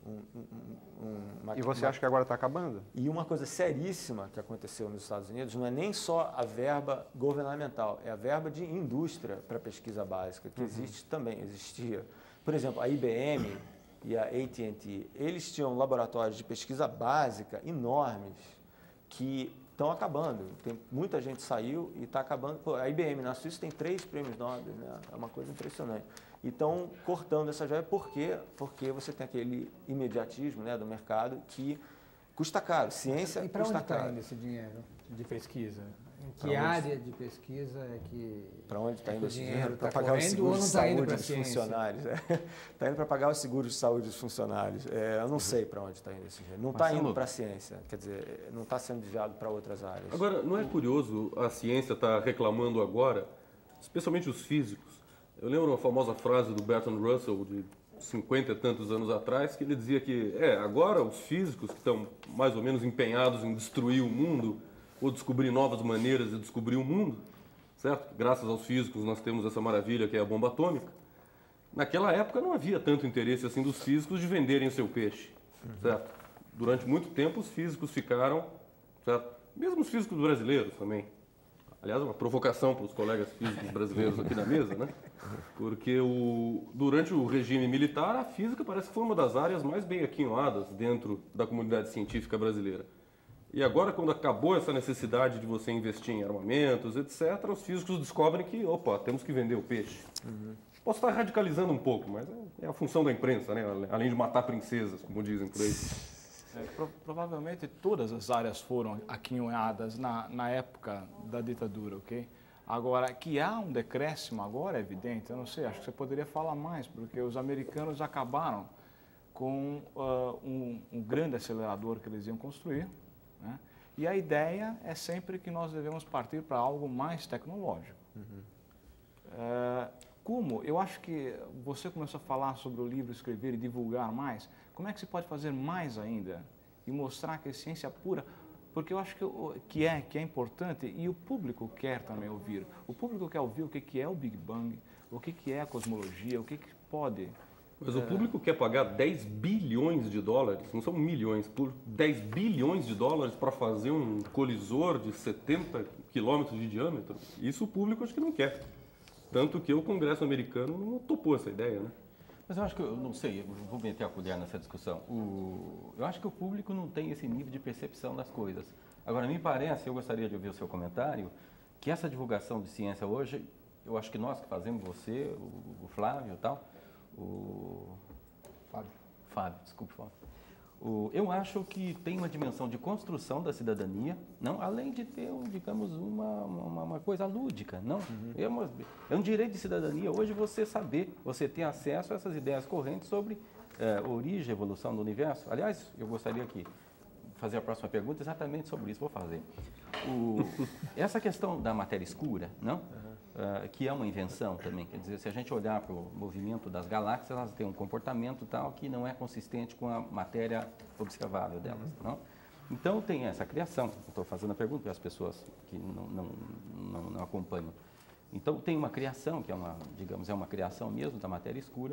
uma... E você acha que agora está acabando? E uma coisa seríssima que aconteceu nos Estados Unidos não é nem só a verba governamental, é a verba de indústria para pesquisa básica, que existia. Por exemplo, a IBM e a AT&T, eles tinham laboratórios de pesquisa básica enormes que estão acabando. Muita gente saiu e está acabando. Pô, a IBM na Suíça tem 3 prêmios Nobel, né? É uma coisa impressionante. E estão cortando essa verba porque você tem aquele imediatismo, né, do mercado que custa caro. Ciência e para custa onde caro. está indo esse dinheiro de pesquisa? Em que área de pesquisa é que... Para onde está indo esse dinheiro? Para pagar os seguros de saúde dos ciência? funcionários. Está indo para pagar os seguros de saúde dos funcionários. Eu não sei para onde está indo esse dinheiro. Não está indo para a ciência. Quer dizer, não está sendo desviado para outras áreas. Agora, não é curioso a ciência estar reclamando agora, especialmente os físicos? Eu lembro uma famosa frase do Bertrand Russell, de 50 e tantos anos atrás, que ele dizia que agora os físicos que estão mais ou menos empenhados em destruir o mundo ou descobrir novas maneiras de descobrir o mundo, certo? Graças aos físicos nós temos essa maravilha que é a bomba atômica. Naquela época não havia tanto interesse assim dos físicos de venderem o seu peixe, certo? Durante muito tempo os físicos ficaram, certo? Mesmo os físicos brasileiros também. Aliás, uma provocação para os colegas físicos brasileiros aqui da mesa, né? Porque durante o regime militar, a física parece que foi uma das áreas mais bem aquinhoadas dentro da comunidade científica brasileira. E agora, quando acabou essa necessidade de você investir em armamentos, etc., os físicos descobrem que, temos que vender o peixe. Posso estar radicalizando um pouco, mas é a função da imprensa, né? Além de matar princesas, como dizem por aí. Provavelmente todas as áreas foram aquinhoadas na época da ditadura, ok? Agora, que há um decréscimo agora é evidente, eu não sei, acho que você poderia falar mais, porque os americanos acabaram com um grande acelerador que eles iam construir, né? E a ideia é sempre que nós devemos partir para algo mais tecnológico. como, eu acho que você começou a falar sobre o livro, escrever e divulgar mais, como é que se pode fazer mais ainda e mostrar que é ciência pura? Porque eu acho que é importante e o público quer também ouvir. O público quer ouvir o que é o Big Bang, o que é a cosmologia, o que pode... Mas o público quer pagar 10 bilhões de dólares, não são milhões, por 10 bilhões de dólares para fazer um colisor de 70 quilômetros de diâmetro? Isso o público acho que não quer. Tanto que o Congresso americano não topou essa ideia, né? Mas eu acho que, eu não sei, eu vou meter a colher nessa discussão. Eu acho que o público não tem esse nível de percepção das coisas. Agora, me parece, eu gostaria de ouvir o seu comentário, que essa divulgação de ciência hoje, eu acho que nós que fazemos, você, o Flávio e tal, Fábio, desculpe, Fábio. Eu acho que tem uma dimensão de construção da cidadania, não, além de ter, digamos, uma coisa lúdica, não? É um direito de cidadania hoje você saber, você ter acesso a essas ideias correntes sobre origem e evolução do universo. Aliás, eu gostaria aqui fazer a próxima pergunta exatamente sobre isso, vou fazer. Essa questão da matéria escura, não? Que é uma invenção também, quer dizer, se a gente olhar para o movimento das galáxias, elas têm um comportamento tal que não é consistente com a matéria observável delas, não? Então tem essa criação, estou fazendo a pergunta para as pessoas que não acompanham. Então tem uma criação, que é uma criação mesmo da matéria escura,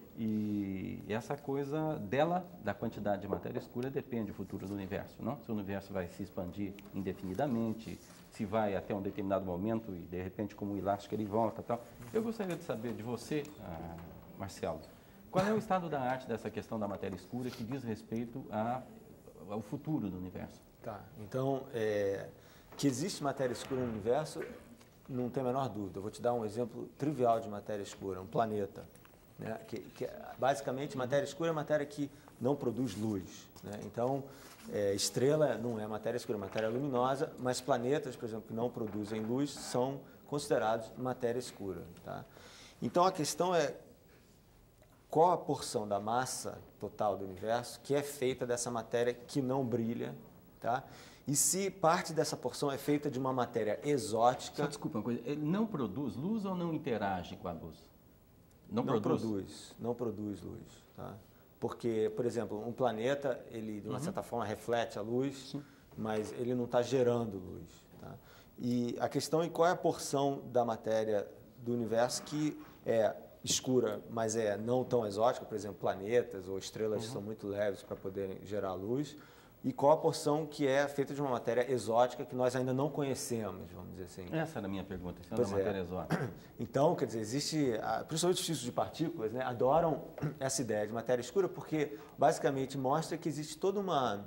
e essa coisa dela, da quantidade de matéria escura, depende do futuro do universo, não? Se o universo vai se expandir indefinidamente, se vai até um determinado momento e, de repente, como um elástico, ele volta e tal. Eu gostaria de saber de você, Marcelo, qual é o estado da arte dessa questão da matéria escura que diz respeito ao futuro do universo? Tá, então, que existe matéria escura no universo, não tem a menor dúvida. Eu vou te dar um exemplo trivial de matéria escura, um planeta. Né? Basicamente, matéria escura é matéria que não produz luz. Né? Então, estrela não é matéria escura, é matéria luminosa, mas planetas, por exemplo, que não produzem luz, são considerados matéria escura. Tá? Então, a questão é qual a porção da massa total do universo que é feita dessa matéria que não brilha, tá? E se parte dessa porção é feita de uma matéria exótica... Só desculpa uma coisa, ele não produz luz ou não interage com a luz? Não produz luz, tá? Porque, por exemplo, um planeta, ele de uma certa forma reflete a luz, mas ele não está gerando luz, tá? E a questão é qual é a porção da matéria do universo que é escura, mas é não tão exótica, por exemplo, planetas ou estrelas que são muito leves para poderem gerar luz, e qual a porção que é feita de uma matéria exótica que nós ainda não conhecemos, vamos dizer assim. Essa era a minha pergunta, isso é uma matéria exótica. Então, quer dizer, existe, principalmente os físicos de partículas, né, adoram essa ideia de matéria escura porque, basicamente, mostra que existe toda uma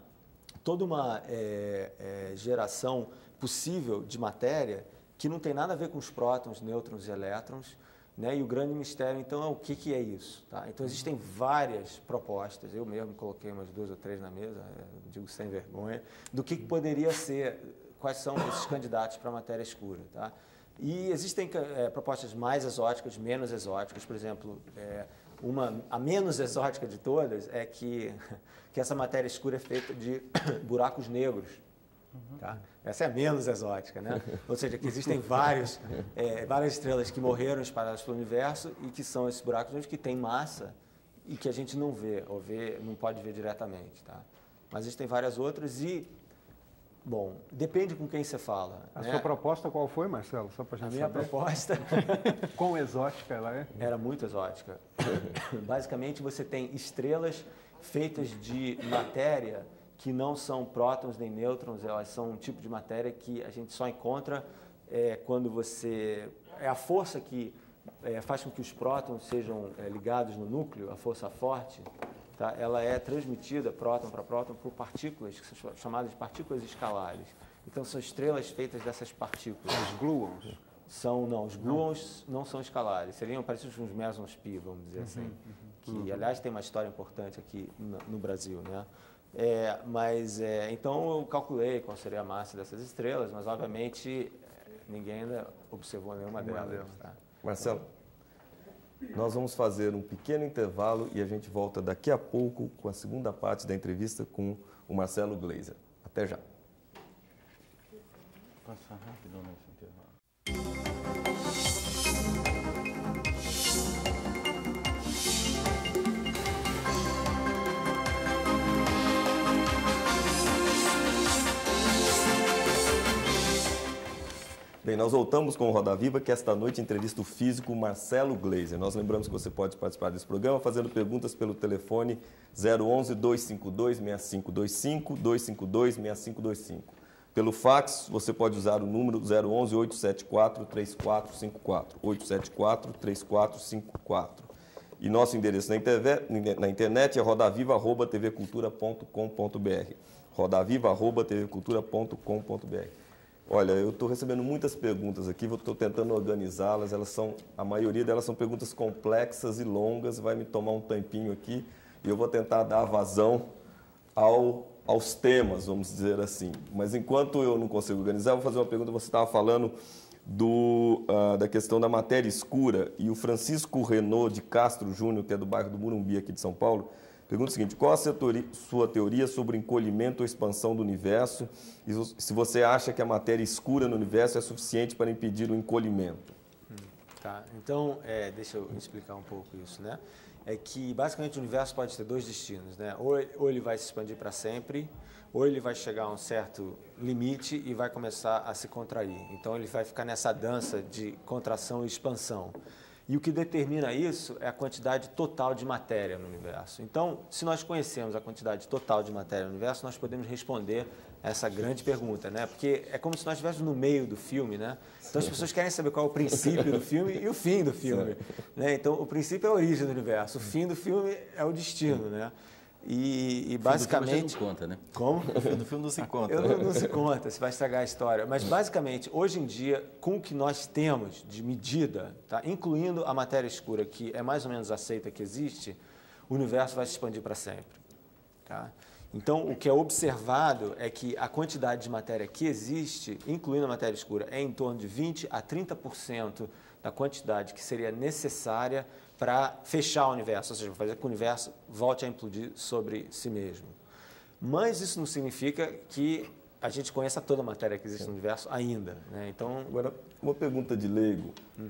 geração possível de matéria que não tem nada a ver com os prótons, nêutrons e elétrons, né? E o grande mistério, então, é o que é isso. Tá? Então, existem várias propostas, eu mesmo coloquei umas 2 ou 3 na mesa, digo sem vergonha, do que poderia ser, quais são esses candidatos para a matéria escura. Tá? E existem propostas mais exóticas, menos exóticas, por exemplo, a menos exótica de todas é que essa matéria escura é feita de buracos negros. Tá? Essa é a menos exótica, né? Ou seja, que existem várias estrelas que morreram espalhadas pelo universo e que são esses buracos negros que têm massa e que a gente não vê, não pode ver diretamente. Tá? Mas existem várias outras e, bom, depende com quem você fala. A sua proposta qual foi, Marcelo? Só para a gente minha proposta... Quão exótica ela é? Era muito exótica. Basicamente, você tem estrelas feitas de matéria que não são prótons nem nêutrons, elas são um tipo de matéria que a gente só encontra quando você... É a força que faz com que os prótons sejam ligados no núcleo, a força forte, tá? Ela é transmitida, próton para próton, por partículas, que são chamadas de partículas escalares. Então, são estrelas feitas dessas partículas. Os gluons? Os gluons não são escalares, seriam parecidos com os mesons pi, vamos dizer assim, que, aliás, tem uma história importante aqui no Brasil, né? Então eu calculei qual seria a massa dessas estrelas, mas obviamente ninguém ainda observou nenhuma delas. Tá? Marcelo, nós vamos fazer um pequeno intervalo e a gente volta daqui a pouco com a segunda parte da entrevista com o Marcelo Gleiser. Até já. Passa rápido nesse intervalo. Bem, nós voltamos com o Roda Viva, que esta noite entrevista o físico Marcelo Gleiser. Nós lembramos que você pode participar desse programa fazendo perguntas pelo telefone 011-252-6525, 252-6525. Pelo fax, você pode usar o número 011-874-3454, 874-3454. E nosso endereço na internet é rodaviva@tvcultura.com.br, rodaviva@tvcultura.com.br. Olha, eu estou recebendo muitas perguntas aqui, estou tentando organizá-las, a maioria delas são perguntas complexas e longas, vai me tomar um tempinho aqui e eu vou tentar dar vazão aos temas, vamos dizer assim. Mas enquanto eu não consigo organizar, eu vou fazer uma pergunta. Você estava falando da questão da matéria escura, e o Francisco Renaud de Castro Júnior, que é do bairro do Morumbi, aqui de São Paulo, pergunta o seguinte: qual a sua teoria sobre o encolhimento ou expansão do universo, e se você acha que a matéria escura no universo é suficiente para impedir o encolhimento? Tá, então, deixa eu explicar um pouco isso, né? É que, basicamente, o universo pode ter dois destinos, né? Ou ele vai se expandir para sempre, ou ele vai chegar a um certo limite e vai começar a se contrair. Então, ele vai ficar nessa dança de contração e expansão. E o que determina isso é a quantidade total de matéria no universo. Então, se nós conhecemos a quantidade total de matéria no universo, nós podemos responder essa grande pergunta, né? Porque é como se nós estivéssemos no meio do filme, né? Então, as pessoas querem saber qual é o princípio do filme e o fim do filme, né? Então, o princípio é a origem do universo, o fim do filme é o destino, né? E basicamente... O filme não conta, né? Como? O fim do filme não se conta. Não se conta, você vai estragar a história. Mas, basicamente, hoje em dia, com o que nós temos de medida, tá? Incluindo a matéria escura, que é mais ou menos aceita que existe, o universo vai se expandir para sempre. Tá? Então, o que é observado é que a quantidade de matéria que existe, incluindo a matéria escura, é em torno de 20% a 30% da quantidade que seria necessária para fechar o universo, ou seja, fazer com que o universo volte a implodir sobre si mesmo. Mas isso não significa que a gente conheça toda a matéria que existe no universo ainda, né? Então, agora, uma pergunta de leigo.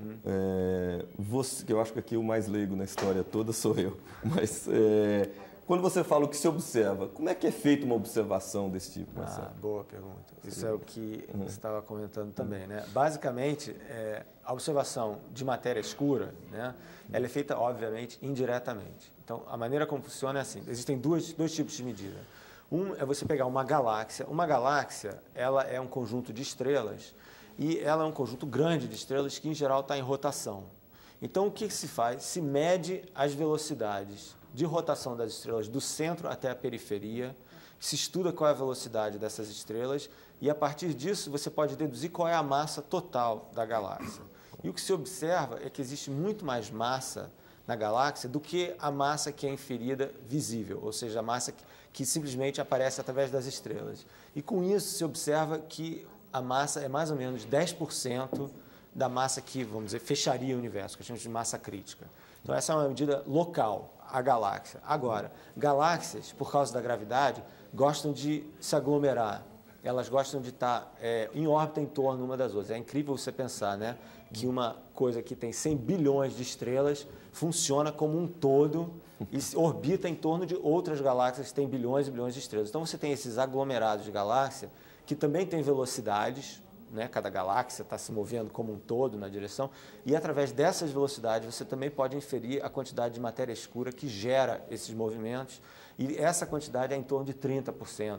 Você, que eu acho que aqui o mais leigo na história toda sou eu, mas quando você fala o que se observa, como é que é feita uma observação desse tipo, Marcelo? Boa pergunta. Isso é o que você estava comentando também, né? Basicamente, a observação de matéria escura, né, ela é feita, obviamente, indiretamente. Então, a maneira como funciona é assim: existem dois tipos de medida. Um é você pegar uma galáxia. Uma galáxia, ela é um conjunto de estrelas, e ela é um conjunto grande de estrelas que, em geral, está em rotação. Então, o que se faz? Se mede as velocidades de rotação das estrelas do centro até a periferia, se estuda qual é a velocidade dessas estrelas, e, a partir disso, você pode deduzir qual é a massa total da galáxia. E o que se observa é que existe muito mais massa na galáxia do que a massa que é inferida visível, ou seja, a massa que simplesmente aparece através das estrelas. E com isso se observa que a massa é mais ou menos 10% da massa que, vamos dizer, fecharia o universo, que chamamos de massa crítica. Então, essa é uma medida local, a galáxia. Agora, galáxias, por causa da gravidade, gostam de se aglomerar. Elas gostam de estar em órbita em torno uma das outras. É incrível você pensar, né, que uma coisa que tem 100 bilhões de estrelas funciona como um todo e orbita em torno de outras galáxias que têm bilhões e bilhões de estrelas. Então, você tem esses aglomerados de galáxia que também têm velocidades, né? Cada galáxia está se movendo como um todo na direção, e através dessas velocidades você também pode inferir a quantidade de matéria escura que gera esses movimentos, e essa quantidade é em torno de 30%.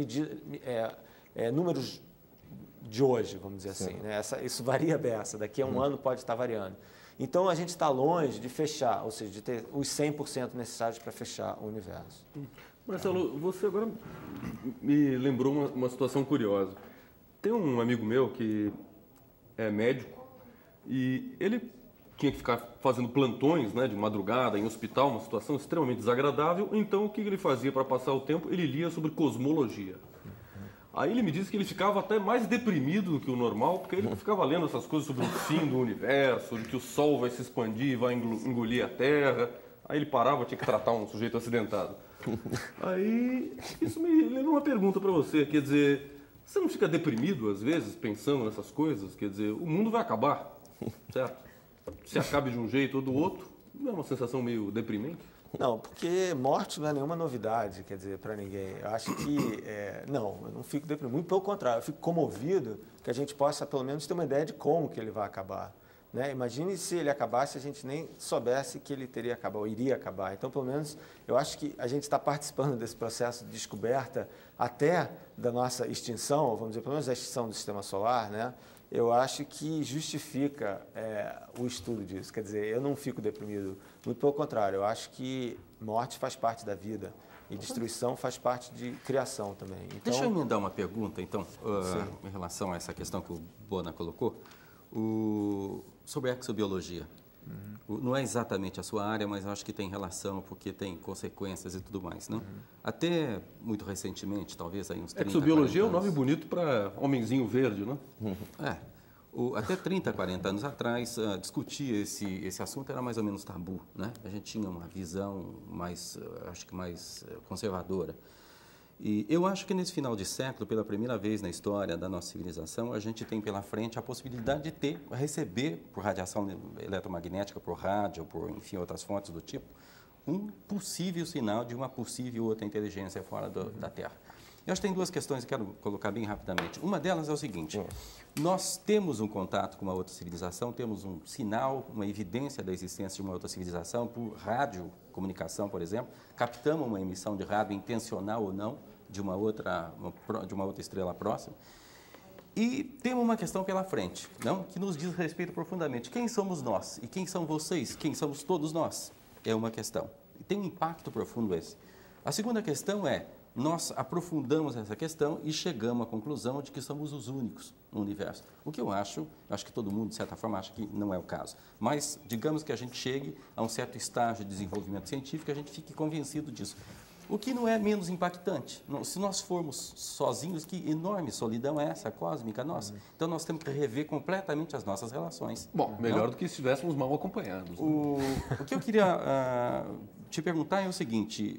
Números de hoje, vamos dizer assim, né? Isso varia beça, daqui a um ano pode estar variando. Então, a gente está longe de fechar, ou seja, de ter os 100% necessários para fechar o universo. Marcelo, você agora me lembrou uma situação curiosa. Tem um amigo meu que é médico e ele tinha que ficar fazendo plantões, né, de madrugada em hospital, uma situação extremamente desagradável. Então, o que ele fazia para passar o tempo? Ele lia sobre cosmologia. Aí ele me disse que ele ficava até mais deprimido do que o normal, porque ele ficava lendo essas coisas sobre o fim do universo, de que o Sol vai se expandir e vai engolir a Terra. Aí ele parava, tinha que tratar um sujeito acidentado. Aí, isso me lembra uma pergunta para você, quer dizer... Você não fica deprimido, às vezes, pensando nessas coisas? Quer dizer, o mundo vai acabar, certo? Se acabe de um jeito ou do outro, não é uma sensação meio deprimente? Não, porque morte não é nenhuma novidade, quer dizer, para ninguém. Eu acho que, não, eu não fico deprimido, muito pelo contrário, eu fico comovido que a gente possa, pelo menos, ter uma ideia de como que ele vai acabar. Né? Imagine se ele acabasse, a gente nem soubesse que ele teria acabado, ou iria acabar. Então, pelo menos, eu acho que a gente está participando desse processo de descoberta até da nossa extinção, ou vamos dizer, pelo menos da extinção do Sistema Solar, né? Eu acho que justifica o estudo disso. Quer dizer, eu não fico deprimido, muito pelo contrário, eu acho que morte faz parte da vida e destruição faz parte de criação também. Então, deixa eu emendar uma pergunta, então, em relação a essa questão que o Bona colocou, sobre a exobiologia. Não é exatamente a sua área, mas acho que tem relação, porque tem consequências e tudo mais, não? Até muito recentemente, talvez aí uns 30, exobiologia é um nome anos, bonito para homenzinho verde, não? Até 30, 40 anos atrás, discutir esse assunto era mais ou menos tabu, né? A gente tinha uma visão mais, acho que mais conservadora. E eu acho que nesse final de século, pela primeira vez na história da nossa civilização, a gente tem pela frente a possibilidade de receber, por radiação eletromagnética, por rádio, por, enfim, outras fontes do tipo, um possível sinal de uma possível outra inteligência fora da Terra. Eu acho que tem duas questões que eu quero colocar bem rapidamente. Uma delas é o seguinte: nós temos um contato com uma outra civilização, temos um sinal, uma evidência da existência de uma outra civilização por radiocomunicação, por exemplo. Captamos uma emissão de rádio intencional ou não de uma outra estrela próxima. E temos uma questão pela frente, não? Que nos diz respeito profundamente. Quem somos nós? E quem são vocês? Quem somos todos nós? É uma questão. E tem um impacto profundo esse. A segunda questão é: nós aprofundamos essa questão e chegamos à conclusão de que somos os únicos no universo. O que eu acho que todo mundo, de certa forma, acha que não é o caso. Mas, digamos que a gente chegue a um certo estágio de desenvolvimento científico, a gente fique convencido disso. O que não é menos impactante. Se nós formos sozinhos, que enorme solidão é essa, cósmica nossa? Então, nós temos que rever completamente as nossas relações. Bom, melhor do que se estivéssemos mal acompanhados. Né? O que eu queria te perguntar é o seguinte: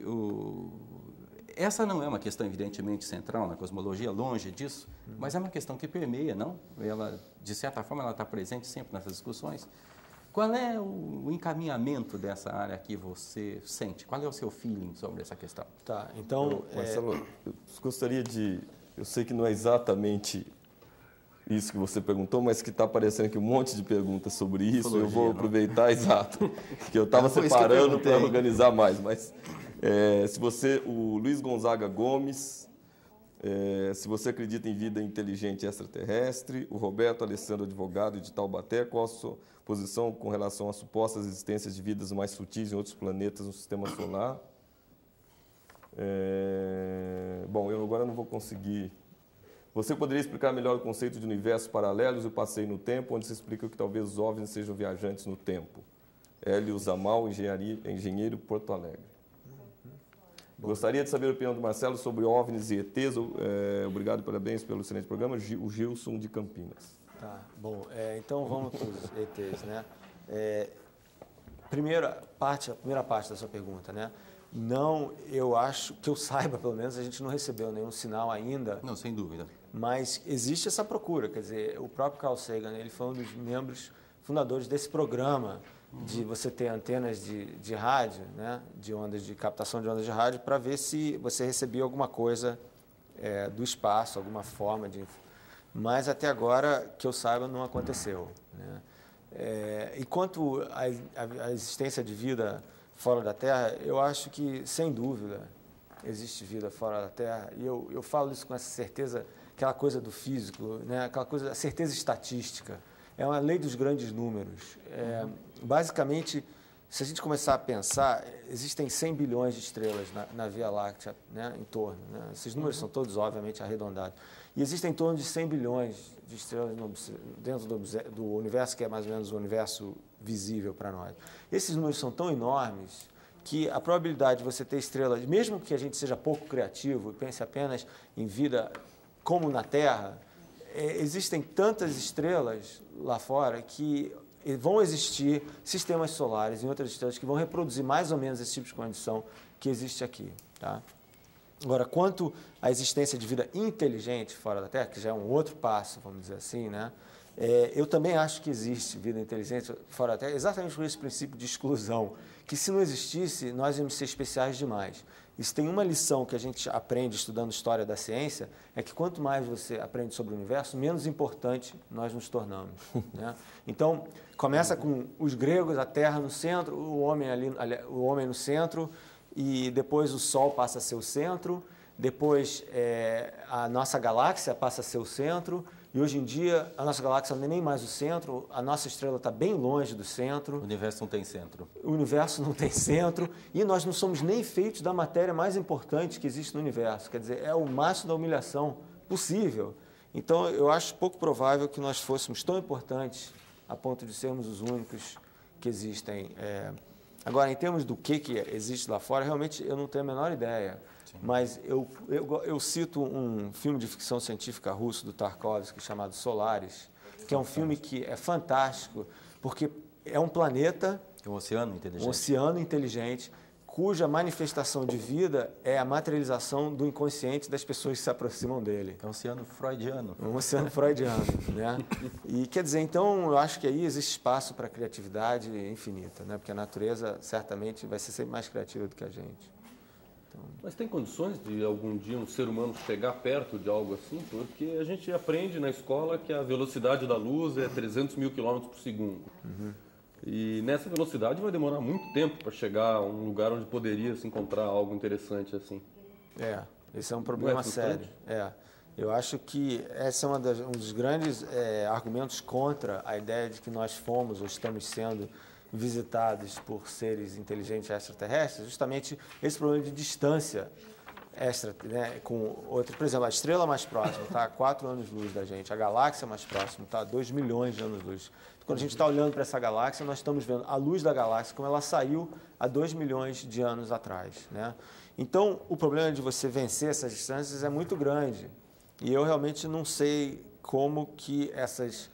essa não é uma questão, evidentemente, central na cosmologia, longe disso, mas é uma questão que permeia, não? Ela, de certa forma, ela está presente sempre nessas discussões. Qual é o encaminhamento dessa área que você sente? Qual é o seu feeling sobre essa questão? Tá, então... Marcelo, eu gostaria de... Eu sei que não é exatamente isso que você perguntou, mas que está aparecendo aqui um monte de perguntas sobre isso. Ufologia, eu vou aproveitar, exato, que eu estava separando para organizar mais, mas... o Luiz Gonzaga Gomes, se você acredita em vida inteligente extraterrestre, o Roberto Alessandro, advogado de Taubaté, qual a sua posição com relação às supostas existências de vidas mais sutis em outros planetas no Sistema Solar? Bom, eu agora não vou conseguir... Você poderia explicar melhor o conceito de universos paralelos e o passeio no tempo, onde se explica que talvez os OVNIs sejam viajantes no tempo? Hélio Zamal, engenheiro, Porto Alegre. Gostaria de saber a opinião do Marcelo sobre OVNIs e ETs. Obrigado, parabéns pelo excelente programa. O Gilson de Campinas. Tá, bom, então vamos para os ETs, né? Primeira parte da sua pergunta, né? Não, eu acho, que eu saiba, pelo menos, a gente não recebeu nenhum sinal ainda. Não, sem dúvida. Mas existe essa procura, quer dizer, o próprio Carl Sagan, ele foi um dos membros fundadores desse programa, de você ter antenas de rádio, né, de captação de ondas de rádio, para ver se você recebia alguma coisa do espaço, alguma forma de... Mas até agora, que eu saiba, não aconteceu. Né? E quanto à existência de vida fora da Terra, eu acho que, sem dúvida, existe vida fora da Terra. E eu falo isso com essa certeza, aquela coisa do físico, né, aquela coisa, a certeza estatística. É uma lei dos grandes números. Basicamente, se a gente começar a pensar, existem 100 bilhões de estrelas na Via Láctea, né, em torno. Né? Esses números são todos, obviamente, arredondados. E existem em torno de 100 bilhões de estrelas dentro do universo, que é mais ou menos o universo visível para nós. Esses números são tão enormes que a probabilidade de você ter estrelas, mesmo que a gente seja pouco criativo e pense apenas em vida como na Terra, existem tantas estrelas lá fora que vão existir sistemas solares em outras estrelas que vão reproduzir mais ou menos esse tipo de condição que existe aqui. Tá? Agora, quanto à existência de vida inteligente fora da Terra, que já é um outro passo, vamos dizer assim, né? Eu também acho que existe vida inteligente fora da Terra, exatamente por esse princípio de exclusão, que se não existisse, nós íamos ser especiais demais. E se tem uma lição que a gente aprende estudando história da ciência, é que quanto mais você aprende sobre o universo, menos importante nós nos tornamos. Né? Então, começa com os gregos, a Terra no centro, o homem no centro, e depois o Sol passa a ser o centro, depois a nossa galáxia passa a ser o centro, e hoje em dia a nossa galáxia não é nem mais o centro, a nossa estrela está bem longe do centro. O universo não tem centro. O universo não tem centro, e nós não somos nem feitos da matéria mais importante que existe no universo. Quer dizer, é o máximo da humilhação possível. Então, eu acho pouco provável que nós fôssemos tão importantes a ponto de sermos os únicos que existem. Agora, em termos do que existe lá fora, realmente eu não tenho a menor ideia. Sim. Mas eu cito um filme de ficção científica russo do Tarkovsky chamado Solaris, que é um filme que é fantástico, porque é um planeta, um oceano inteligente, cuja manifestação de vida é a materialização do inconsciente das pessoas que se aproximam dele. É um oceano freudiano. Um oceano freudiano, né? E quer dizer, então, eu acho que aí existe espaço para a criatividade infinita, né? Porque a natureza certamente vai ser sempre mais criativa do que a gente. Então... Mas tem condições de algum dia um ser humano chegar perto de algo assim? Porque a gente aprende na escola que a velocidade da luz é 300 mil quilômetros por segundo. Uhum. E nessa velocidade vai demorar muito tempo para chegar a um lugar onde poderia se encontrar algo interessante assim. Esse é um problema sério. Eu acho que esse é um dos grandes argumentos contra a ideia de que nós fomos ou estamos sendo visitados por seres inteligentes extraterrestres, justamente esse problema de distância extra, né, com outra. Por exemplo, a estrela mais próxima está a 4 anos-luz da gente, a galáxia mais próxima está a 2 milhões de anos-luz. Quando a gente está olhando para essa galáxia, nós estamos vendo a luz da galáxia como ela saiu há 2 milhões de anos atrás, né? Então, o problema de você vencer essas distâncias é muito grande. E eu realmente não sei como que essas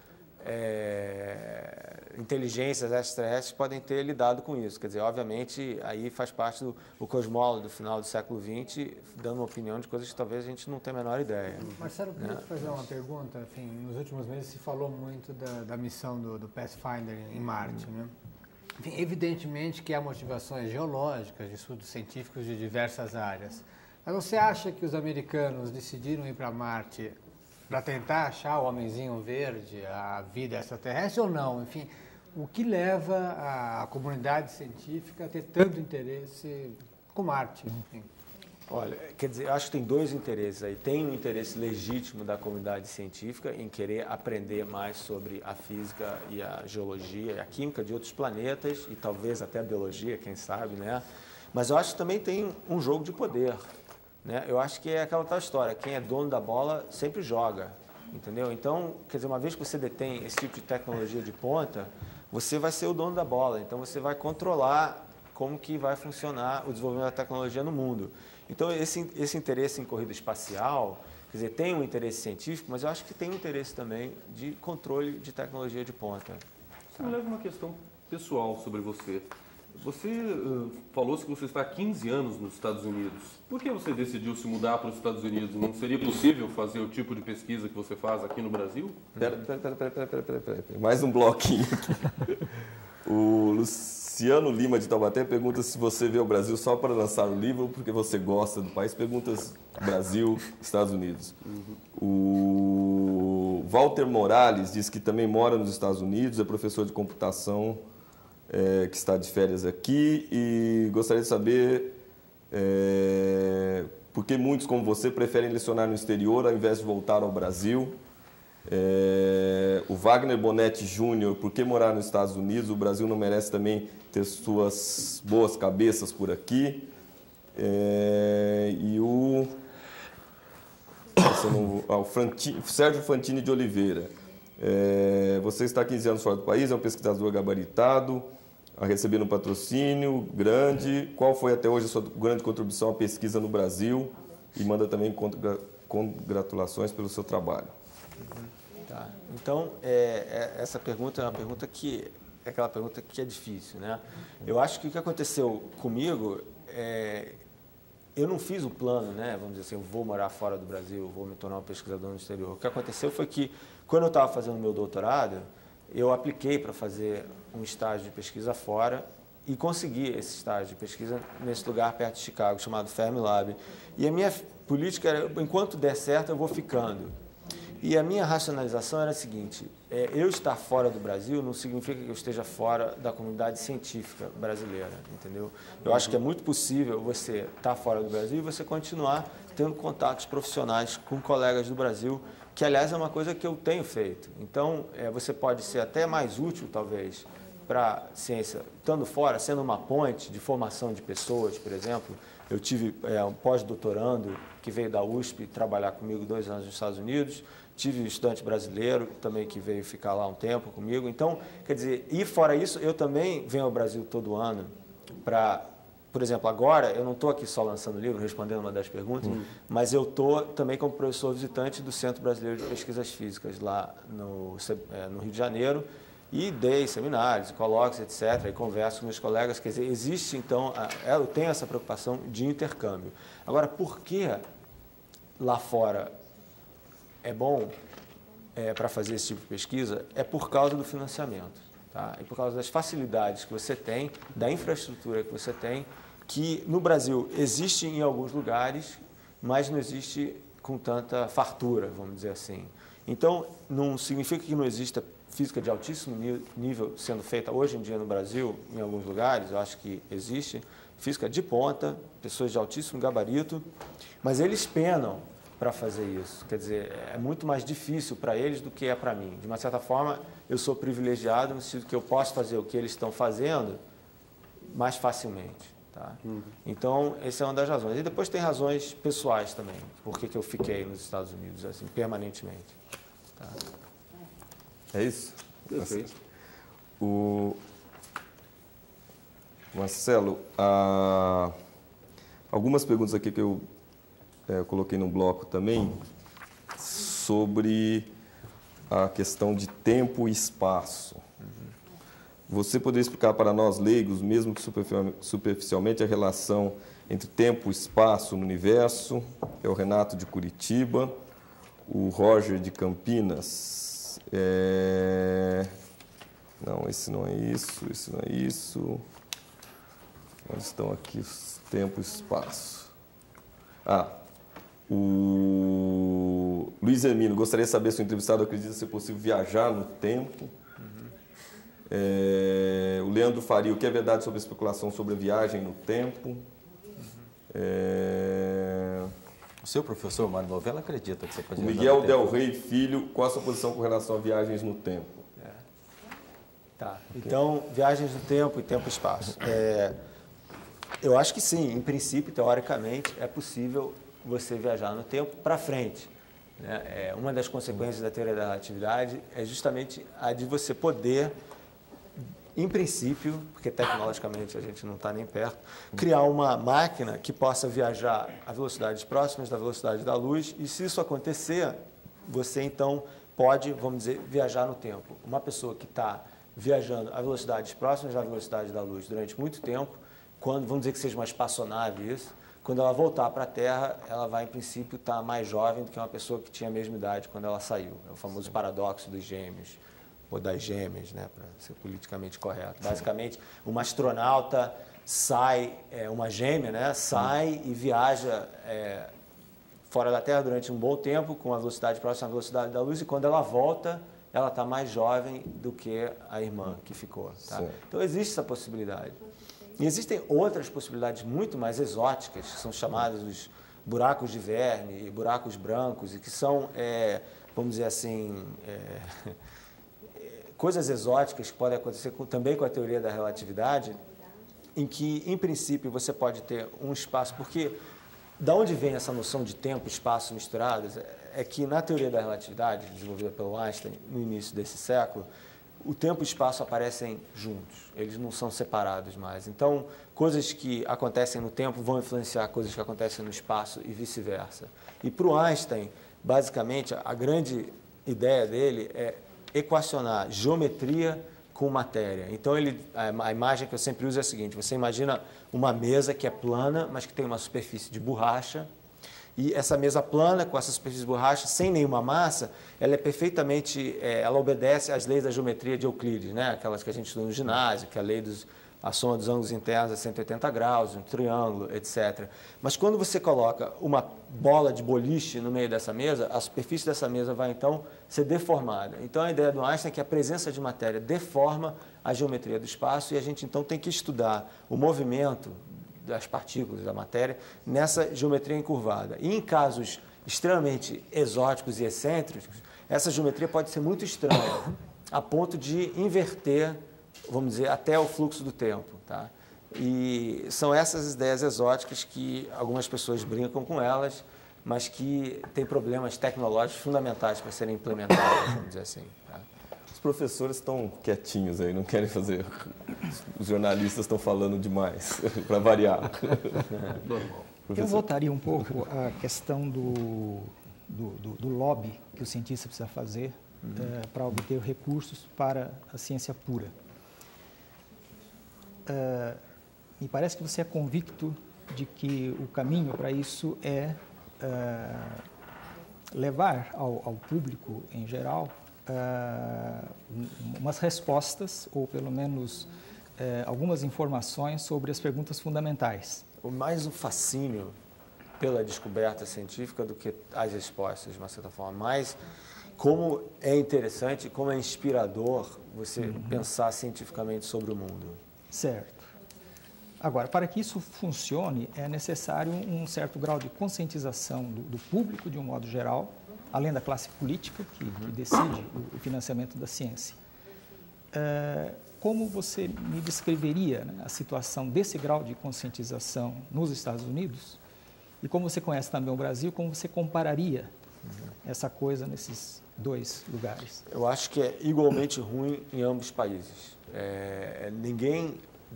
inteligências extraterrestres podem ter lidado com isso. Quer dizer, obviamente, aí faz parte do cosmólogo do final do século XX, dando uma opinião de coisas que talvez a gente não tenha a menor ideia. Marcelo, eu queria te fazer uma pergunta. Enfim, nos últimos meses se falou muito da missão do Pathfinder em Marte, né? Enfim, evidentemente que há motivações geológicas, de estudos científicos de diversas áreas. Mas você acha que os americanos decidiram ir para Marte para tentar achar o homenzinho verde, a vida extraterrestre ou não? Enfim, o que leva a comunidade científica a ter tanto interesse com Marte? Enfim. Olha, quer dizer, eu acho que tem dois interesses aí. Tem um interesse legítimo da comunidade científica em querer aprender mais sobre a física e a geologia e a química de outros planetas e talvez até a biologia, quem sabe, né? Mas eu acho que também tem um jogo de poder, né? Eu acho que é aquela tal história, quem é dono da bola sempre joga, entendeu? Então, quer dizer, uma vez que você detém esse tipo de tecnologia de ponta, você vai ser o dono da bola, então você vai controlar como que vai funcionar o desenvolvimento da tecnologia no mundo. Então, esse interesse em corrida espacial, quer dizer, tem um interesse científico, mas eu acho que tem um interesse também de controle de tecnologia de ponta. Isso me leva a uma questão pessoal sobre você. Você falou que você está há 15 anos nos Estados Unidos. Por que você decidiu se mudar para os Estados Unidos? Não seria possível fazer o tipo de pesquisa que você faz aqui no Brasil? Pera. Mais um bloquinho aqui. O Luciano Lima de Taubaté pergunta se você veio ao Brasil só para lançar o livro ou porque você gosta do país. Perguntas Brasil, Estados Unidos. O Walter Morales diz que também mora nos Estados Unidos, é professor de computação, que está de férias aqui e gostaria de saber por que muitos como você preferem lecionar no exterior ao invés de voltar ao Brasil. O Wagner Bonetti Júnior, por que morar nos Estados Unidos? O Brasil não merece também ter suas boas cabeças por aqui. E o Sérgio Fantini de Oliveira. Você está há 15 anos fora do país, é um pesquisador gabaritado, a receber um patrocínio grande. Qual foi até hoje a sua grande contribuição à pesquisa no Brasil? E manda também congratulações pelo seu trabalho. Tá. Então, essa pergunta é uma pergunta que é aquela pergunta que é difícil, né? Eu acho que o que aconteceu comigo eu não fiz o plano, né? Vamos dizer assim, eu vou morar fora do Brasil, vou me tornar um pesquisador no exterior. O que aconteceu foi que, quando eu estava fazendo meu doutorado, eu apliquei para fazer um estágio de pesquisa fora e consegui esse estágio de pesquisa nesse lugar perto de Chicago, chamado Fermilab. E a minha política era, enquanto der certo, eu vou ficando. E a minha racionalização era a seguinte, eu estar fora do Brasil não significa que eu esteja fora da comunidade científica brasileira, entendeu? Eu acho que é muito possível você estar fora do Brasil e você continuar tendo contatos profissionais com colegas do Brasil, que, aliás, é uma coisa que eu tenho feito. Então, você pode ser até mais útil, talvez, para a ciência, estando fora, sendo uma ponte de formação de pessoas, por exemplo. Eu tive um pós-doutorando que veio da USP trabalhar comigo 2 anos nos Estados Unidos. Tive um estudante brasileiro também que veio ficar lá um tempo comigo. Então, quer dizer, e fora isso, eu também venho ao Brasil todo ano para, por exemplo, agora eu não estou aqui só lançando livro, respondendo uma das perguntas, mas eu estou também como professor visitante do Centro Brasileiro de Pesquisas Físicas lá no Rio de Janeiro e dei seminários, colóquios, etc., e converso com meus colegas. Quer dizer, existe, então, eu tenho essa preocupação de intercâmbio. Agora, por que lá fora é bom para fazer esse tipo de pesquisa? É por causa do financiamento, tá? E por causa das facilidades que você tem, da infraestrutura que você tem, que no Brasil existe em alguns lugares, mas não existe com tanta fartura, vamos dizer assim. Então, não significa que não exista física de altíssimo nível sendo feita hoje em dia no Brasil, em alguns lugares. Eu acho que existe física de ponta, pessoas de altíssimo gabarito, mas eles penam para fazer isso. Quer dizer, é muito mais difícil para eles do que é para mim. De uma certa forma, eu sou privilegiado no sentido que eu posso fazer o que eles estão fazendo mais facilmente. Tá? Então, essa é uma das razões. E depois tem razões pessoais também, por que eu fiquei nos Estados Unidos assim, permanentemente. Tá? É isso? Perfeito. Marcelo, algumas perguntas aqui que eu coloquei no bloco também, sobre a questão de tempo e espaço. Você poderia explicar para nós leigos, mesmo que superficialmente, a relação entre tempo e espaço no universo? É o Renato de Curitiba, o Roger de Campinas. Não, esse não é isso, esse não é isso. Onde estão aqui os tempo e espaço? O Luiz Hermino, gostaria de saber se o entrevistado acredita ser possível viajar no tempo. O Leandro Faria, o que é verdade sobre a especulação sobre a viagem no tempo? O seu professor, Mário Novella, acredita que você pode viajar Miguel no tempo? Del Rey Filho, qual a sua posição com relação a viagens no tempo? Tá. Então, viagens no tempo e tempo e espaço. Eu acho que sim, em princípio, teoricamente, é possível você viajar no tempo para frente. Né? Uma das consequências da teoria da relatividade é justamente a de você poder, em princípio, porque tecnologicamente a gente não está nem perto, criar uma máquina que possa viajar a velocidades próximas da velocidade da luz, e se isso acontecer, você então pode, vamos dizer, viajar no tempo. Uma pessoa que está viajando a velocidades próximas da velocidade da luz durante muito tempo, quando, vamos dizer que seja uma espaçonave isso, quando ela voltar para a Terra, ela vai, em princípio, estar mais jovem do que uma pessoa que tinha a mesma idade quando ela saiu. É o famoso paradoxo dos gêmeos, ou das gêmeas, né, para ser politicamente correto. Basicamente, uma astronauta sai, uma gêmea, né, sai e viaja fora da Terra durante um bom tempo, com a velocidade próxima à velocidade da luz, e quando ela volta, ela está mais jovem do que a irmã que ficou. Tá? Então, existe essa possibilidade. E existem outras possibilidades muito mais exóticas, que são chamadas os buracos de verme e buracos brancos, e que são, vamos dizer assim, coisas exóticas que podem acontecer também com a teoria da relatividade, em que, em princípio, você pode ter um espaço, porque da onde vem essa noção de tempo e espaço misturados é que na teoria da relatividade, desenvolvida pelo Einstein no início desse século, o tempo e o espaço aparecem juntos, eles não são separados mais. Então, coisas que acontecem no tempo vão influenciar coisas que acontecem no espaço e vice-versa. E para o Einstein, basicamente, a grande ideia dele é equacionar geometria com matéria. Então, a imagem que eu sempre uso é a seguinte: você imagina uma mesa que é plana, mas que tem uma superfície de borracha, e essa mesa plana, com essa superfície de borracha, sem nenhuma massa, ela é perfeitamente, ela obedece às leis da geometria de Euclides, né? Aquelas que a gente estuda no ginásio, que é a lei dos a soma dos ângulos internos é 180 graus, um triângulo, etc. Mas quando você coloca uma bola de boliche no meio dessa mesa, a superfície dessa mesa vai então ser deformada. Então a ideia do Einstein é que a presença de matéria deforma a geometria do espaço e a gente então tem que estudar o movimento das partículas da matéria nessa geometria encurvada. E em casos extremamente exóticos e excêntricos, essa geometria pode ser muito estranha, a ponto de inverter, vamos dizer, até o fluxo do tempo. Tá? E são essas ideias exóticas que algumas pessoas brincam com elas, mas que têm problemas tecnológicos fundamentais para serem implementadas, vamos dizer assim. Tá? Os professores estão quietinhos aí, não querem fazer. Os jornalistas estão falando demais, para variar. Eu voltaria um pouco à questão do lobby que o cientista precisa fazer para obter recursos para a ciência pura. Me parece que você é convicto de que o caminho para isso é levar ao público em geral umas respostas, ou pelo menos algumas informações sobre as perguntas fundamentais. Mais um fascínio pela descoberta científica do que as respostas, de uma certa forma. Mas como é interessante, como é inspirador você pensar cientificamente sobre o mundo. Certo. Agora, para que isso funcione, é necessário um certo grau de conscientização do público, de um modo geral, além da classe política, que decide o financiamento da ciência. Como você me descreveria, né, a situação desse grau de conscientização nos Estados Unidos? E como você conhece também o Brasil, como você compararia essa coisa nesses dois lugares? Eu acho que é igualmente ruim em ambos os países. Ninguém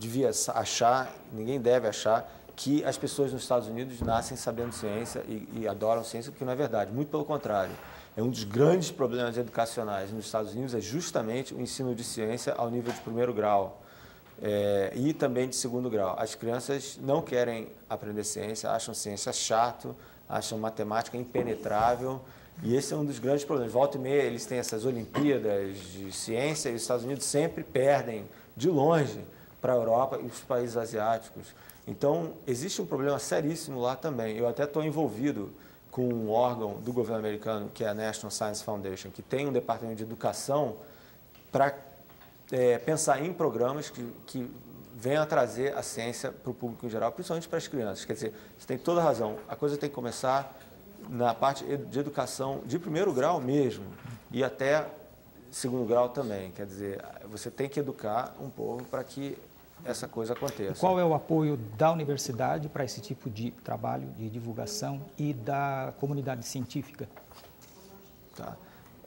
deve achar que as pessoas nos Estados Unidos nascem sabendo ciência e adoram ciência, porque não é verdade. Muito pelo contrário. É um dos grandes problemas educacionais nos Estados Unidos é justamente o ensino de ciência ao nível de primeiro grau e também de segundo grau. As crianças não querem aprender ciência, acham ciência chato, acham matemática impenetrável e esse é um dos grandes problemas. Volta e meia eles têm essas Olimpíadas de ciência e os Estados Unidos sempre perdem de longe para a Europa e os países asiáticos. Então, existe um problema seríssimo lá também. Eu até estou envolvido com um órgão do governo americano, que é a National Science Foundation, que tem um departamento de educação para pensar em programas que venham a trazer a ciência para o público em geral, principalmente para as crianças. Quer dizer, você tem toda a razão, a coisa tem que começar na parte de educação de primeiro grau mesmo, e até segundo grau também. Quer dizer, você tem que educar um povo para que essa coisa aconteça. Qual é o apoio da universidade para esse tipo de trabalho de divulgação e da comunidade científica? Tá.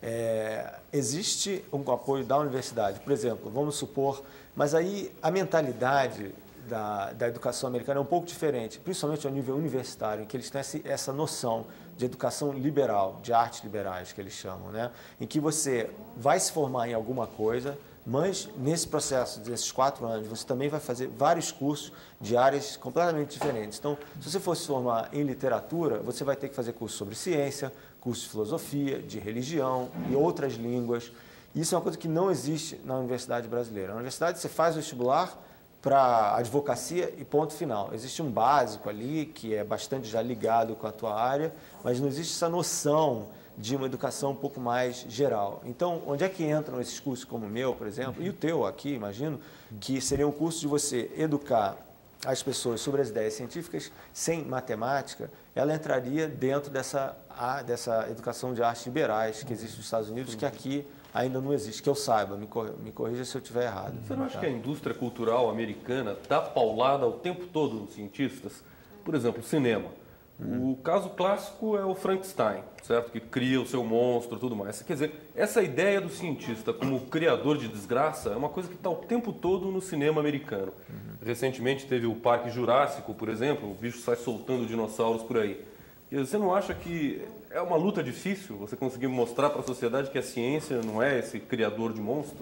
Existe um apoio da universidade, por exemplo, vamos supor, mas aí a mentalidade da educação americana é um pouco diferente, principalmente ao nível universitário, em que eles têm essa noção de educação liberal, de artes liberais, que eles chamam, né? Em que você vai se formar em alguma coisa, mas nesse processo desses 4 anos, você também vai fazer vários cursos de áreas completamente diferentes. Então, se você for se formar em literatura, você vai ter que fazer curso sobre ciência, curso de filosofia, de religião e outras línguas. Isso é uma coisa que não existe na universidade brasileira. Na universidade, você faz o vestibular para advocacia e ponto final. Existe um básico ali, que é bastante já ligado com a tua área, mas não existe essa noção de uma educação um pouco mais geral. Então, onde é que entram esses cursos como o meu, por exemplo, e o teu aqui, imagino, que seria um curso de você educar as pessoas sobre as ideias científicas sem matemática, ela entraria dentro dessa educação de artes liberais que existe nos Estados Unidos, que aqui ainda não existe, que eu saiba, me corrija se eu estiver errado. Você não acha que a indústria cultural americana dá paulada o tempo todo nos cientistas? Por exemplo, cinema. O caso clássico é o Frankenstein, certo? Que cria o seu monstro e tudo mais. Quer dizer, essa ideia do cientista como criador de desgraça é uma coisa que está o tempo todo no cinema americano. Recentemente teve o Parque Jurássico, por exemplo, o bicho sai soltando dinossauros por aí. E você não acha que é uma luta difícil você conseguir mostrar para a sociedade que a ciência não é esse criador de monstros?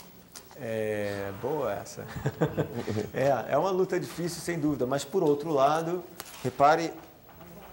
Boa essa. É uma luta difícil, sem dúvida, mas por outro lado, repare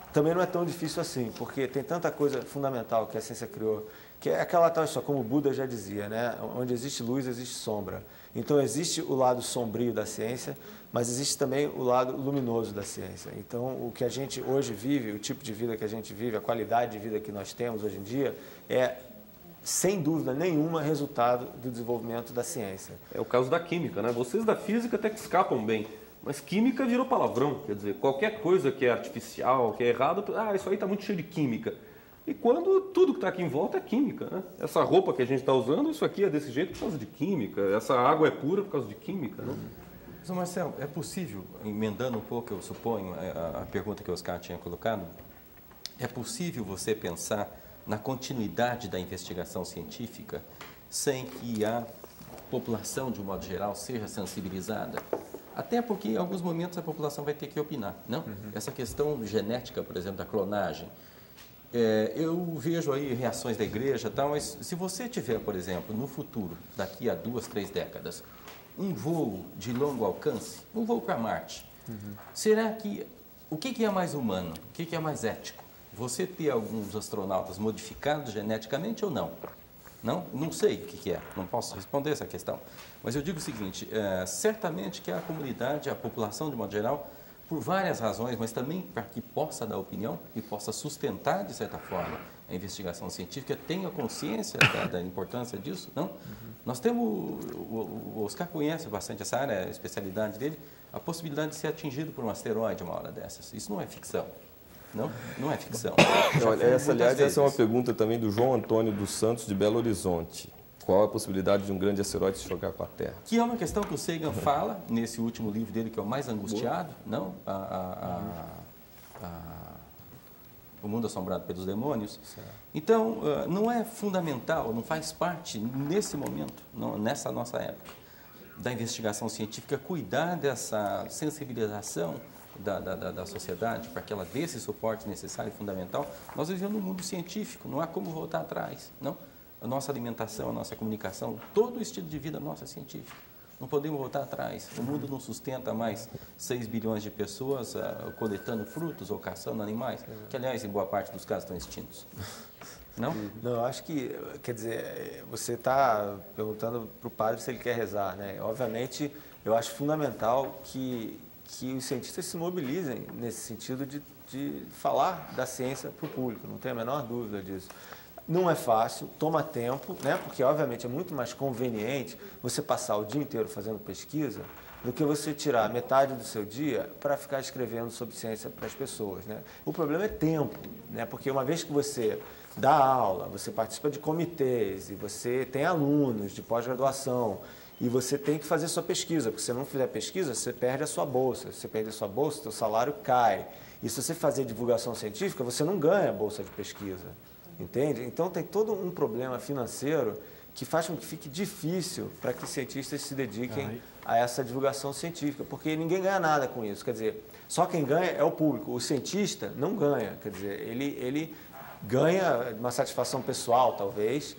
também não é tão difícil assim, porque tem tanta coisa fundamental que a ciência criou, que é aquela tal história, como o Buda já dizia, né? Onde existe luz, existe sombra. Então, existe o lado sombrio da ciência, mas existe também o lado luminoso da ciência. Então, o que a gente hoje vive, o tipo de vida que a gente vive, a qualidade de vida que nós temos hoje em dia, é, sem dúvida nenhuma, resultado do desenvolvimento da ciência. É o caso da química, né? Vocês da física até que escapam bem, mas química virou palavrão. Quer dizer, qualquer coisa que é artificial, que é errado, isso aí está muito cheio de química. E quando tudo que está aqui em volta é química, né? Essa roupa que a gente está usando, isso aqui é desse jeito por causa de química. Essa água é pura por causa de química, né? Mas, Marcelo, é possível, emendando um pouco, eu suponho, a pergunta que o Oscar tinha colocado, é possível você pensar na continuidade da investigação científica sem que a população, de um modo geral, seja sensibilizada? Até porque, em alguns momentos, a população vai ter que opinar, não? Essa questão genética, por exemplo, da clonagem. Eu vejo aí reações da igreja e tal, mas se você tiver, por exemplo, no futuro, daqui a 2, 3 décadas, um voo de longo alcance, um voo para Marte, será que, o que é mais humano, o que é mais ético? Você ter alguns astronautas modificados geneticamente ou não? Não sei o que é, não posso responder essa questão. Mas eu digo o seguinte, certamente que a comunidade, a população de modo geral, por várias razões, mas também para que possa dar opinião e possa sustentar, de certa forma, a investigação científica, tenha consciência da importância disso, não? Nós temos, o Oscar conhece bastante essa área, a especialidade dele, a possibilidade de ser atingido por um asteroide uma hora dessas. Isso não é ficção. Não é ficção. Olha, aliás, essa é uma pergunta também do João Antônio dos Santos, de Belo Horizonte. Qual a possibilidade de um grande asteroide se chocar com a Terra? Que é uma questão que o Sagan fala nesse último livro dele, que é o mais angustiado, não? O Mundo Assombrado pelos Demônios. Então, não é fundamental, não faz parte, nesse momento, nessa nossa época, da investigação científica, cuidar dessa sensibilização da sociedade, para que ela dê esse suporte necessário e fundamental. Nós vivemos num mundo científico, não há como voltar atrás, não? A nossa alimentação, a nossa comunicação, todo o estilo de vida nosso é científico. Não podemos voltar atrás. O mundo não sustenta mais 6 bilhões de pessoas coletando frutos ou caçando animais, que, aliás, em boa parte dos casos estão extintos. Não? Não, eu acho que, quer dizer, você está perguntando para o padre se ele quer rezar, né? Obviamente, eu acho fundamental que os cientistas se mobilizem nesse sentido de falar da ciência para o público, não tenho a menor dúvida disso. Não é fácil, toma tempo, né? Porque, obviamente, é muito mais conveniente você passar o dia inteiro fazendo pesquisa do que você tirar metade do seu dia para ficar escrevendo sobre ciência para as pessoas, né? O problema é tempo, né? Porque uma vez que você dá aula, você participa de comitês e você tem alunos de pós-graduação e você tem que fazer sua pesquisa, porque se você não fizer pesquisa, você perde a sua bolsa. Se você perder a sua bolsa, seu salário cai. E se você fazer divulgação científica, você não ganha a bolsa de pesquisa. Entende? Então, tem todo um problema financeiro que faz com que fique difícil para que cientistas se dediquem a essa divulgação científica, porque ninguém ganha nada com isso. Quer dizer, só quem ganha é o público. O cientista não ganha. Quer dizer, ele ganha uma satisfação pessoal, talvez,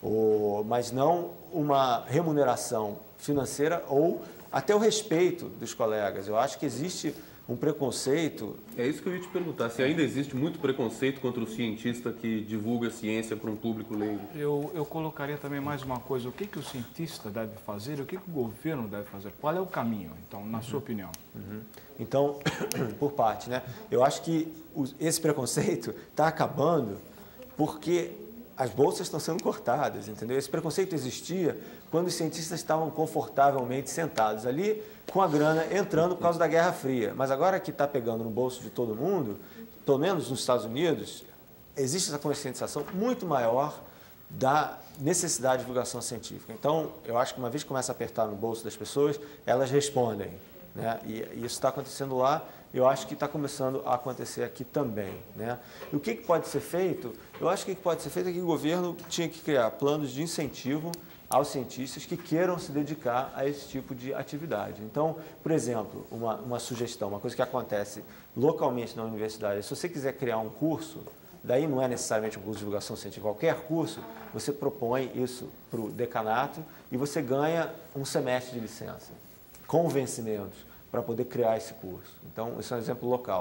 mas não uma remuneração financeira ou até o respeito dos colegas. Eu acho que existe um preconceito. É isso que eu ia te perguntar, se ainda existe muito preconceito contra o cientista que divulga a ciência para um público leigo. Eu colocaria também mais uma coisa, o que o cientista deve fazer, o que o governo deve fazer, qual é o caminho, então, na sua opinião? Então, por parte, né? Eu acho que esse preconceito está acabando porque as bolsas estão sendo cortadas, entendeu? Esse preconceito existia quando os cientistas estavam confortavelmente sentados ali com a grana entrando por causa da Guerra Fria. Mas agora que está pegando no bolso de todo mundo, pelo menos nos Estados Unidos, existe essa conscientização muito maior da necessidade de divulgação científica. Então, eu acho que uma vez que começa a apertar no bolso das pessoas, elas respondem, né? E isso está acontecendo lá, eu acho que está começando a acontecer aqui também, né? E o que pode ser feito? Eu acho que o que pode ser feito é que o governo tinha que criar planos de incentivo aos cientistas que queiram se dedicar a esse tipo de atividade. Então, por exemplo, uma sugestão, uma coisa que acontece localmente na universidade, se você quiser criar um curso, daí não é necessariamente um curso de divulgação científica, qualquer curso, você propõe isso para o decanato e você ganha um semestre de licença, com vencimentos, para poder criar esse curso. Então, isso é um exemplo local.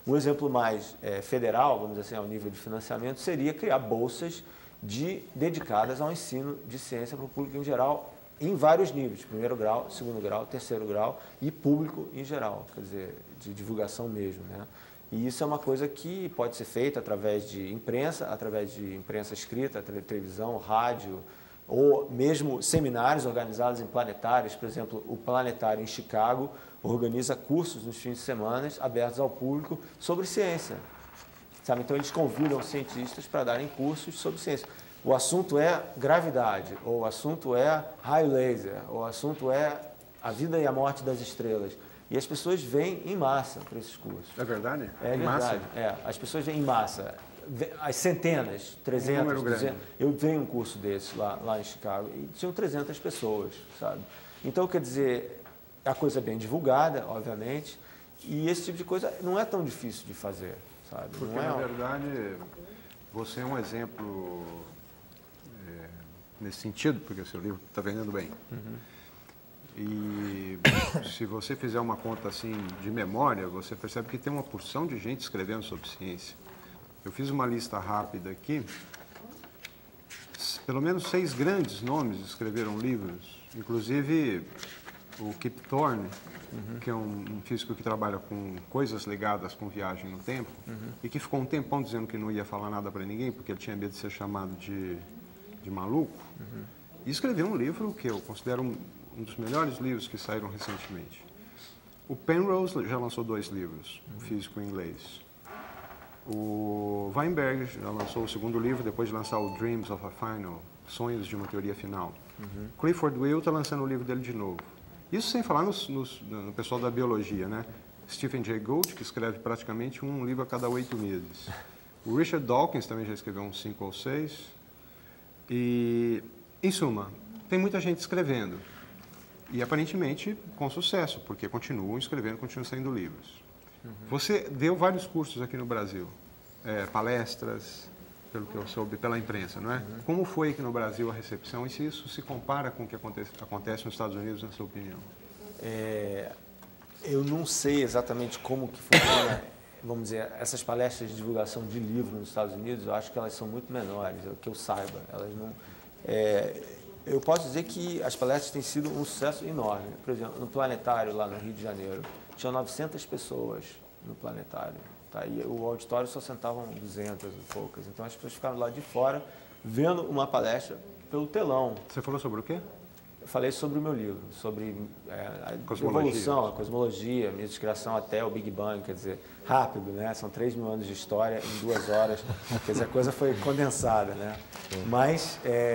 Um exemplo mais federal, vamos dizer assim, ao nível de financiamento, seria criar bolsas dedicadas ao ensino de ciência para o público em geral, em vários níveis, primeiro grau, segundo grau, terceiro grau e público em geral, quer dizer, de divulgação mesmo, né? E isso é uma coisa que pode ser feita através de imprensa escrita, televisão, rádio, ou mesmo seminários organizados em planetários. Por exemplo, o Planetário em Chicago organiza cursos nos fins de semana abertos ao público sobre ciência. Sabe? Então, eles convidam cientistas para darem cursos sobre ciência. O assunto é gravidade, ou o assunto é raio laser, ou o assunto é a vida e a morte das estrelas. E as pessoas vêm em massa para esses cursos. É verdade? É verdade. Massa? As pessoas vêm em massa. As centenas, 300, 200. Eu dei um curso desse lá em Chicago e tinham 300 pessoas, sabe? Então, quer dizer, a coisa é bem divulgada, obviamente, e esse tipo de coisa não é tão difícil de fazer, sabe? Porque, não é... na verdade, você é um exemplo nesse sentido, porque o seu livro está vendendo bem. Uhum. E se você fizer uma conta assim de memória, você percebe que tem uma porção de gente escrevendo sobre ciência. Eu fiz uma lista rápida aqui. Pelo menos 6 grandes nomes escreveram livros, inclusive o Kip Thorne, que é um físico que trabalha com coisas ligadas com viagem no tempo, e que ficou um tempão dizendo que não ia falar nada para ninguém, porque ele tinha medo de ser chamado de maluco, e escreveu um livro que eu considero um dos melhores livros que saíram recentemente. O Penrose já lançou 2 livros, um físico inglês. O Weinberg já lançou o 2º livro, depois de lançar o Dreams of a Final, Sonhos de uma Teoria Final. Clifford Will está lançando o livro dele de novo. Isso sem falar no pessoal da biologia, né? Stephen Jay Gould, que escreve praticamente um livro a cada 8 meses. O Richard Dawkins também já escreveu uns 5 ou 6. E, em suma, tem muita gente escrevendo. E, aparentemente, com sucesso, porque continuam escrevendo, continuam saindo livros. Você deu vários cursos aqui no Brasil, palestras, pelo que eu soube, pela imprensa, não é? Como foi aqui no Brasil a recepção e se isso se compara com o que acontece nos Estados Unidos, na sua opinião? Eu não sei exatamente como que funciona, vamos dizer, essas palestras de divulgação de livro nos Estados Unidos. Eu acho que elas são muito menores, que eu saiba. Elas não... eu posso dizer que as palestras têm sido um sucesso enorme. Por exemplo, no Planetário, lá no Rio de Janeiro, tinham 900 pessoas no Planetário. Tá? E o auditório só sentavam 200 e poucas. Então as pessoas ficaram lá de fora vendo uma palestra pelo telão. Você falou sobre o quê? Eu falei sobre o meu livro, sobre a evolução, a cosmologia, a mídia de criação até o Big Bang, quer dizer, rápido, né? São 3.000 anos de história em 2 horas, quer dizer, a coisa foi condensada, né? Mas...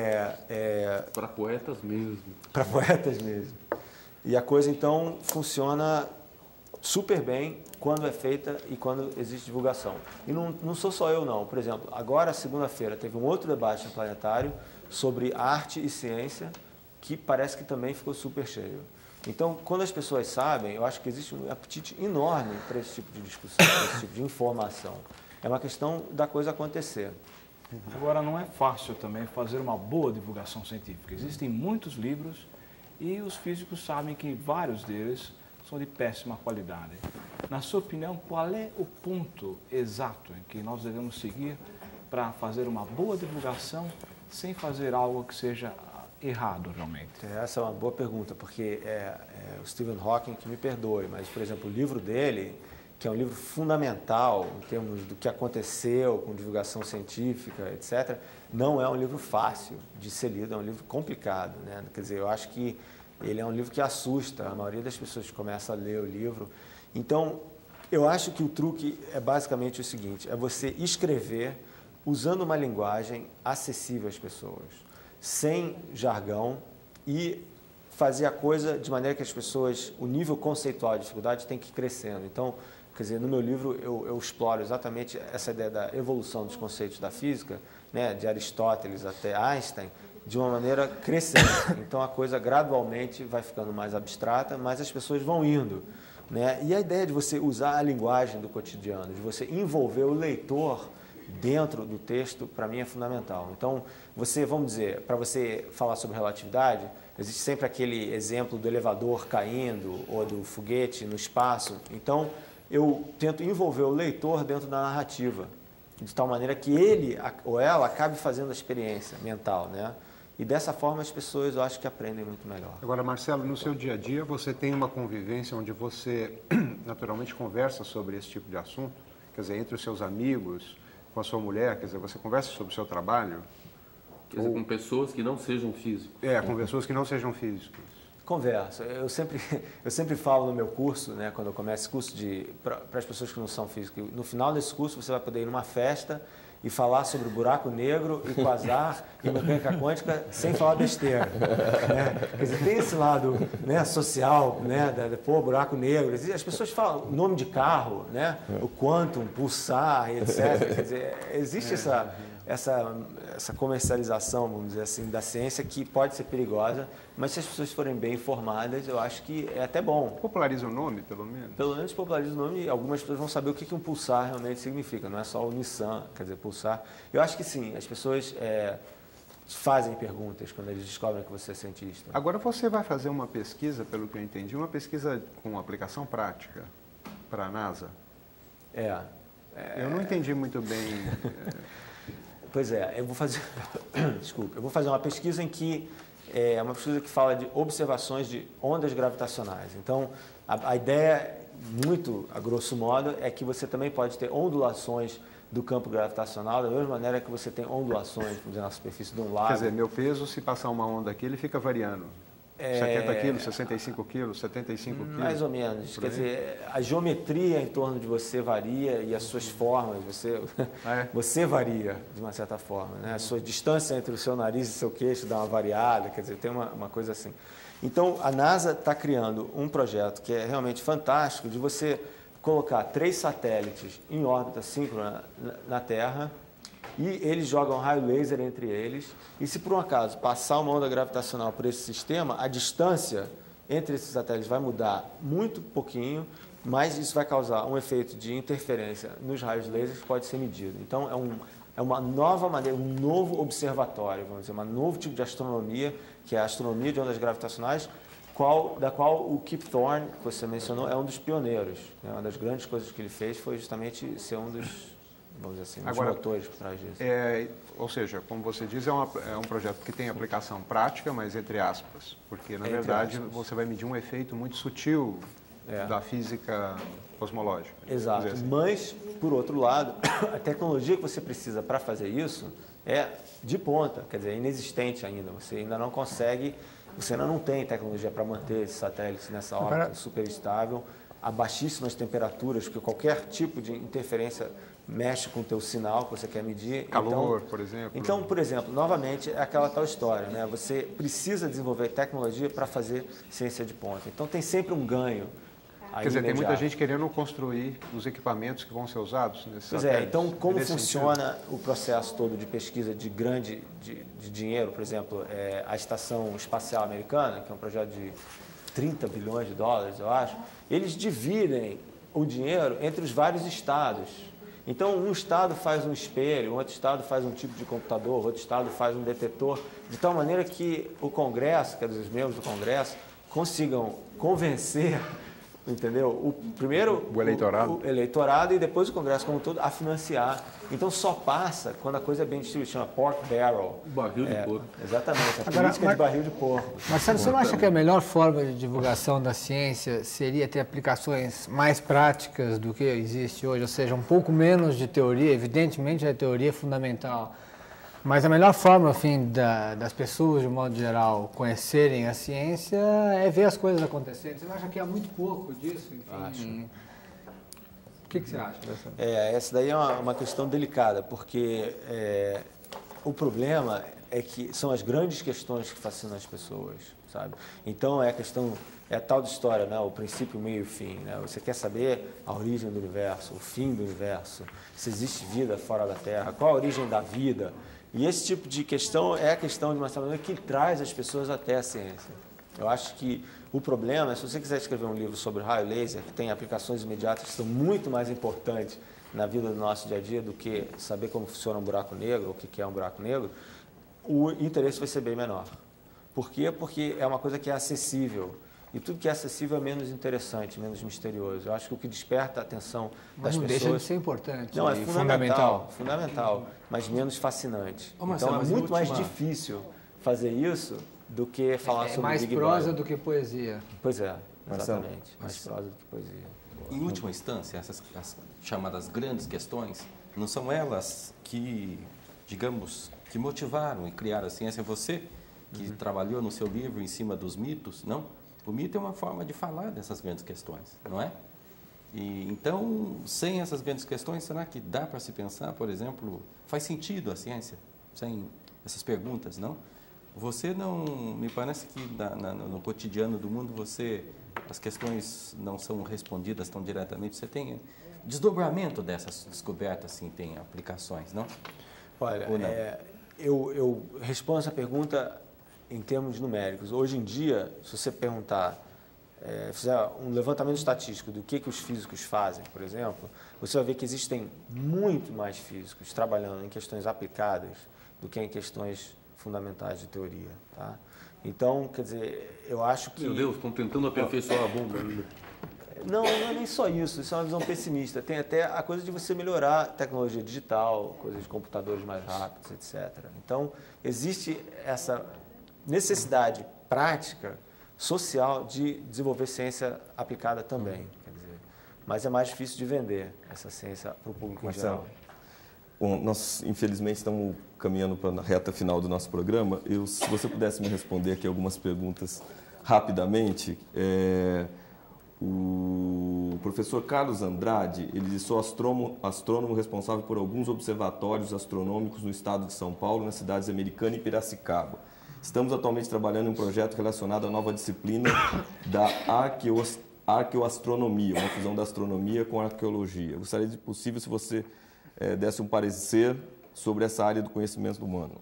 para poetas mesmo. Para poetas mesmo. E a coisa, então, funciona super bem quando é feita e quando existe divulgação. E não sou só eu, não. Por exemplo, agora, segunda-feira, teve um outro debate no Planetário sobre arte e ciência, que parece que também ficou super cheio. Então, quando as pessoas sabem, eu acho que existe um apetite enorme para esse tipo de discussão, para esse tipo de informação. É uma questão da coisa acontecer. Agora, não é fácil também fazer uma boa divulgação científica. Existem muitos livros e os físicos sabem que vários deles são de péssima qualidade. Na sua opinião, qual é o ponto exato em que nós devemos seguir para fazer uma boa divulgação sem fazer algo que seja errado realmente? Essa é uma boa pergunta, porque o Stephen Hawking, que me perdoe, mas, por exemplo, o livro dele, que é um livro fundamental em termos do que aconteceu com divulgação científica, etc., não é um livro fácil de ser lido, é um livro complicado, né? Quer dizer, eu acho que ele é um livro que assusta a maioria das pessoas que começam a ler o livro. Então, eu acho que o truque é basicamente o seguinte, é você escrever usando uma linguagem acessível às pessoas, sem jargão, e fazer a coisa de maneira que as pessoas, o nível conceitual de dificuldade tem que ir crescendo. Então, quer dizer, no meu livro eu exploro exatamente essa ideia da evolução dos conceitos da física, né, de Aristóteles até Einstein, de uma maneira crescente. Então a coisa gradualmente vai ficando mais abstrata, mas as pessoas vão indo, né? E a ideia de você usar a linguagem do cotidiano, de você envolver o leitor dentro do texto, para mim é fundamental. Então, vamos dizer, para você falar sobre relatividade, existe sempre aquele exemplo do elevador caindo ou do foguete no espaço. Então, eu tento envolver o leitor dentro da narrativa, de tal maneira que ele ou ela acabe fazendo a experiência mental, né? E dessa forma as pessoas, eu acho que aprendem muito melhor. Agora, Marcelo, no seu dia a dia você tem uma convivência onde você naturalmente conversa sobre esse tipo de assunto? Quer dizer, entre os seus amigos, com a sua mulher, quer dizer, você conversa sobre o seu trabalho? Quer dizer, com pessoas que não sejam físicos. Com pessoas que não sejam físicos. Converso. Eu sempre falo no meu curso, né, quando eu começo esse curso, para as pessoas que não são físicas, no final desse curso você vai poder ir numa festa e falar sobre buraco negro e quasar e mecânica quântica sem falar besteira. Né? Quer dizer, tem esse lado, né, social, né, buraco negro. As pessoas falam nome de carro, né, o quantum, pulsar, etc. Quer dizer, existe essa comercialização, vamos dizer assim, da ciência que pode ser perigosa, mas se as pessoas forem bem informadas, eu acho que é até bom. Populariza o nome, pelo menos? Pelo menos populariza o nome e algumas pessoas vão saber o que um pulsar realmente significa, não é só o Nissan, quer dizer, pulsar. Eu acho que sim, as pessoas fazem perguntas quando eles descobrem que você é cientista. Agora você vai fazer uma pesquisa, pelo que eu entendi, uma pesquisa com aplicação prática para a NASA? Eu não entendi muito bem... Pois é, eu vou fazer, desculpa, eu vou fazer uma pesquisa em que é uma pesquisa que fala de observações de ondas gravitacionais. Então, a ideia, muito a grosso modo, é que você também pode ter ondulações do campo gravitacional, da mesma maneira que você tem ondulações, por exemplo, na superfície de um lago. Quer dizer, meu peso, se passar uma onda aqui, ele fica variando. 70 quilos, 65 quilos, 75 quilos? Mais ou menos. Quer dizer, a geometria em torno de você varia e as suas formas, você varia de uma certa forma. Né? A sua distância entre o seu nariz e o seu queixo dá uma variada, quer dizer, tem uma coisa assim. Então, a NASA está criando um projeto que é realmente fantástico de você colocar 3 satélites em órbita síncrona na Terra, e eles jogam raio laser entre eles, e se por um acaso passar uma onda gravitacional por esse sistema, a distância entre esses satélites vai mudar muito pouquinho, mas isso vai causar um efeito de interferência nos raios laser que pode ser medido. Então, é uma nova maneira, um novo observatório, vamos dizer, um novo tipo de astronomia, que é a astronomia de ondas gravitacionais, da qual o Kip Thorne, que você mencionou, é um dos pioneiros. Né? Uma das grandes coisas que ele fez foi justamente ser um dos... vamos dizer assim, agora, os motores por trás disso. Ou seja, como você diz, é um projeto que tem aplicação prática, mas entre aspas, porque na verdade você vai medir um efeito muito sutil da física cosmológica. Exato, assim. Mas, por outro lado, a tecnologia que você precisa para fazer isso é de ponta, quer dizer, é inexistente ainda, você ainda não consegue, você ainda não tem tecnologia para manter esses satélites nessa órbita super estável, a baixíssimas temperaturas, porque qualquer tipo de interferência mexe com o teu sinal que você quer medir. Calor, por exemplo. Então, por exemplo, novamente, é aquela tal história, né? Você precisa desenvolver tecnologia para fazer ciência de ponta. Então, tem sempre um ganho. Quer dizer, tem muita gente querendo construir os equipamentos que vão ser usados nesses satélites. Pois é, então como funciona o processo todo de pesquisa de dinheiro, por exemplo, a Estação Espacial Americana, que é um projeto de 30 bilhões de dólares, eu acho, eles dividem o dinheiro entre os vários estados. Então, um estado faz um espelho, outro estado faz um tipo de computador, outro estado faz um detetor, de tal maneira que o Congresso, quer dizer, os membros do Congresso, consigam convencer, entendeu? Primeiro o eleitorado. O eleitorado e depois o Congresso como um todo a financiar. Então, só passa quando a coisa é bem distribuída, chama pork barrel. Barril de porco. Exatamente, a política de barril de porco. Marcelo, você não acha que a melhor forma de divulgação da ciência seria ter aplicações mais práticas do que existe hoje? Ou seja, um pouco menos de teoria, evidentemente a teoria é fundamental, mas a melhor forma, enfim, das pessoas, de um modo geral, conhecerem a ciência é ver as coisas acontecendo. Você não acha que há muito pouco disso? Enfim, acho. O que você acha dessa? Essa daí é uma questão delicada, porque o problema é que são as grandes questões que fascinam as pessoas, sabe? Então, é a tal de história, né? O princípio, meio e fim. Né? Você quer saber a origem do universo, o fim do universo, se existe vida fora da Terra, qual a origem da vida. E esse tipo de questão é a questão, de uma certa maneira, que traz as pessoas até a ciência. Eu acho que o problema é, se você quiser escrever um livro sobre raio laser, que tem aplicações imediatas que são muito mais importantes na vida do nosso dia a dia do que saber como funciona um buraco negro, o que é um buraco negro, o interesse vai ser bem menor. Por quê? Porque é uma coisa que é acessível. E tudo que é acessível é menos interessante, menos misterioso. Eu acho que o que desperta a atenção Mas das não pessoas... deixa de ser importante. Não, é e fundamental, mas menos fascinante. Ô, Marcelo, Então é mas muito em mais última- difícil fazer isso do que falar É sobre mais Big prosa Bang. do que poesia. Pois é, Marcelo, exatamente. Mais prosa do que poesia. Em última instância, essas as chamadas grandes questões, não são elas que, digamos, que motivaram e criaram a ciência? Você, que trabalhou no seu livro em cima dos mitos, não? O mito é uma forma de falar dessas grandes questões, não é? E, então, sem essas grandes questões, será que dá para se pensar, por exemplo, faz sentido a ciência sem essas perguntas, não? Você não, me parece que no cotidiano do mundo as questões não são respondidas tão diretamente, você tem desdobramento dessas descobertas, sim, tem aplicações, não? Olha, Ou não? eu respondo essa pergunta em termos numéricos. Hoje em dia, se você perguntar, fizer um levantamento estatístico do que os físicos fazem, por exemplo, você vai ver que existem muito mais físicos trabalhando em questões aplicadas do que em questões fundamentais de teoria, tá? Então, quer dizer, eu acho que... Meu Deus, estão tentando aperfeiçoar a bomba ainda. Não é nem só isso, isso é uma visão pessimista. Tem até a coisa de você melhorar a tecnologia digital, coisas de computadores mais rápidos, etc. Então, existe essa necessidade prática, social, de desenvolver ciência aplicada também. Quer dizer, mas é mais difícil de vender essa ciência para o público em geral. Bom, nós, infelizmente, estamos caminhando para a reta final do nosso programa. Se você pudesse me responder aqui algumas perguntas rapidamente. O professor Carlos Andrade, ele disse: sou astrônomo responsável por alguns observatórios astronômicos no estado de São Paulo, nas cidades Americana e Piracicaba. Estamos atualmente trabalhando em um projeto relacionado à nova disciplina da arqueoastronomia, uma fusão da astronomia com a arqueologia. Gostaria, de possível, se você desse um parecer sobre essa área do conhecimento humano.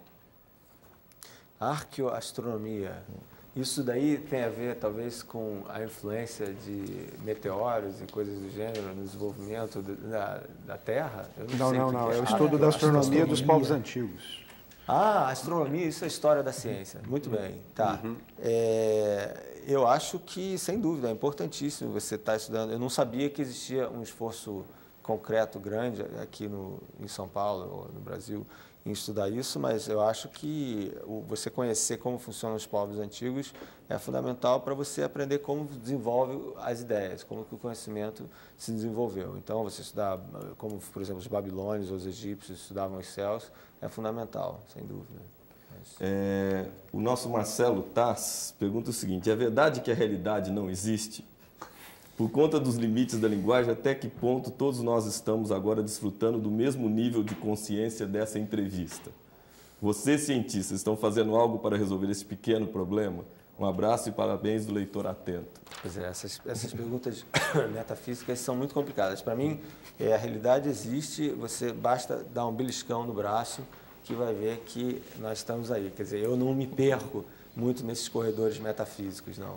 Arqueoastronomia. Isso daí tem a ver, talvez, com a influência de meteoros e coisas do gênero no desenvolvimento da Terra? Eu não sei o que É o é. estudo da astronomia dos povos antigos. Astronomia, isso é a história da ciência. Muito bem, tá. Eu acho que, sem dúvida, é importantíssimo você estar estudando. Eu não sabia que existia um esforço concreto, grande, aqui em São Paulo, ou no Brasil, em estudar isso, mas eu acho que você conhecer como funcionam os povos antigos é fundamental para você aprender como desenvolve as ideias, como que o conhecimento se desenvolveu. Então, você estudar como, por exemplo, os babilônios ou os egípcios estudavam os céus, é fundamental, sem dúvida. O nosso Marcelo Tass pergunta o seguinte: é verdade que a realidade não existe? Por conta dos limites da linguagem, até que ponto todos nós estamos agora desfrutando do mesmo nível de consciência dessa entrevista? Vocês, cientistas, estão fazendo algo para resolver esse pequeno problema? Um abraço e parabéns do leitor atento. Pois é, essas perguntas metafísicas são muito complicadas. Para mim, a realidade existe, você basta dar um beliscão no braço que vai ver que nós estamos aí. Quer dizer, eu não me perco muito nesses corredores metafísicos, não.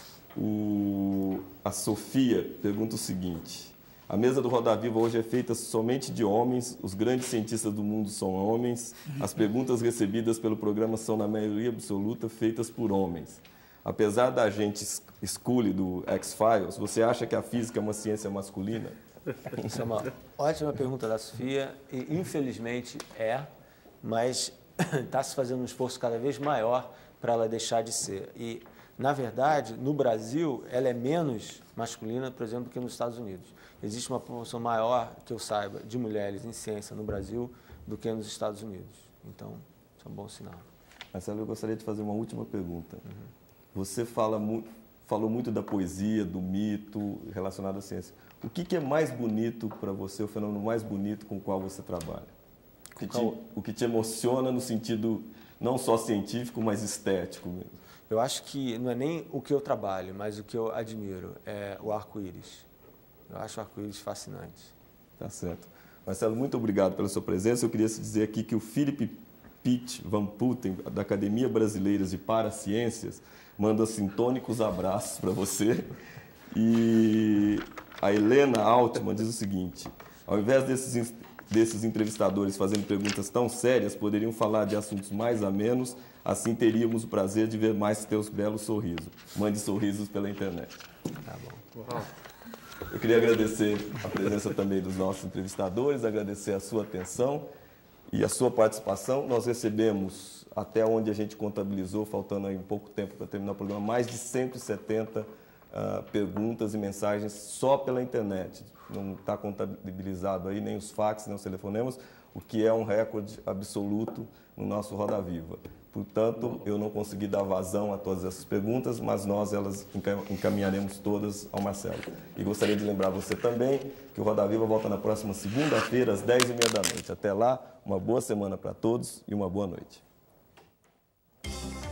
A Sofia pergunta o seguinte: a mesa do Roda Viva hoje é feita somente de homens, os grandes cientistas do mundo são homens, as perguntas recebidas pelo programa são, na maioria absoluta, feitas por homens. Apesar da gente Scully do X-Files, você acha que a física é uma ciência masculina? Isso é uma ótima pergunta da Sofia, e infelizmente mas está se fazendo um esforço cada vez maior para ela deixar de ser. E, na verdade, no Brasil, ela é menos masculina, por exemplo, que nos Estados Unidos. Existe uma proporção maior, que eu saiba, de mulheres em ciência no Brasil do que nos Estados Unidos. Então, isso é um bom sinal. Marcelo, eu gostaria de fazer uma última pergunta. Você falou muito da poesia, do mito relacionado à ciência. O que é mais bonito para você, o fenômeno mais bonito com o qual você trabalha? O que te emociona no sentido não só científico, mas estético mesmo? Eu acho que não é nem o que eu trabalho, mas o que eu admiro, é o arco-íris. Eu acho o arco-íris fascinante. Tá certo. Marcelo, muito obrigado pela sua presença. Eu queria dizer aqui que o Philip Pitt Van Putten, da Academia Brasileira de Paraciências, manda sintônicos abraços para você. E a Helena Altman diz o seguinte: ao invés desses desses entrevistadores fazendo perguntas tão sérias poderiam falar de assuntos mais amenos, assim teríamos o prazer de ver mais teus belos sorrisos. Mande sorrisos pela internet. Tá bom. Eu queria agradecer a presença também dos nossos entrevistadores, agradecer a sua atenção e a sua participação. Nós recebemos, até onde a gente contabilizou, faltando aí um pouco tempo para terminar o programa, mais de 170 perguntas e mensagens só pela internet. Não está contabilizado aí nem os fax, nem os telefonemas, o que é um recorde absoluto no nosso Roda Viva. Portanto, eu não consegui dar vazão a todas essas perguntas, mas nós elas encaminharemos todas ao Marcelo. E gostaria de lembrar você também que o Roda Viva volta na próxima segunda-feira, às 10h30 da noite. Até lá, uma boa semana para todos e uma boa noite.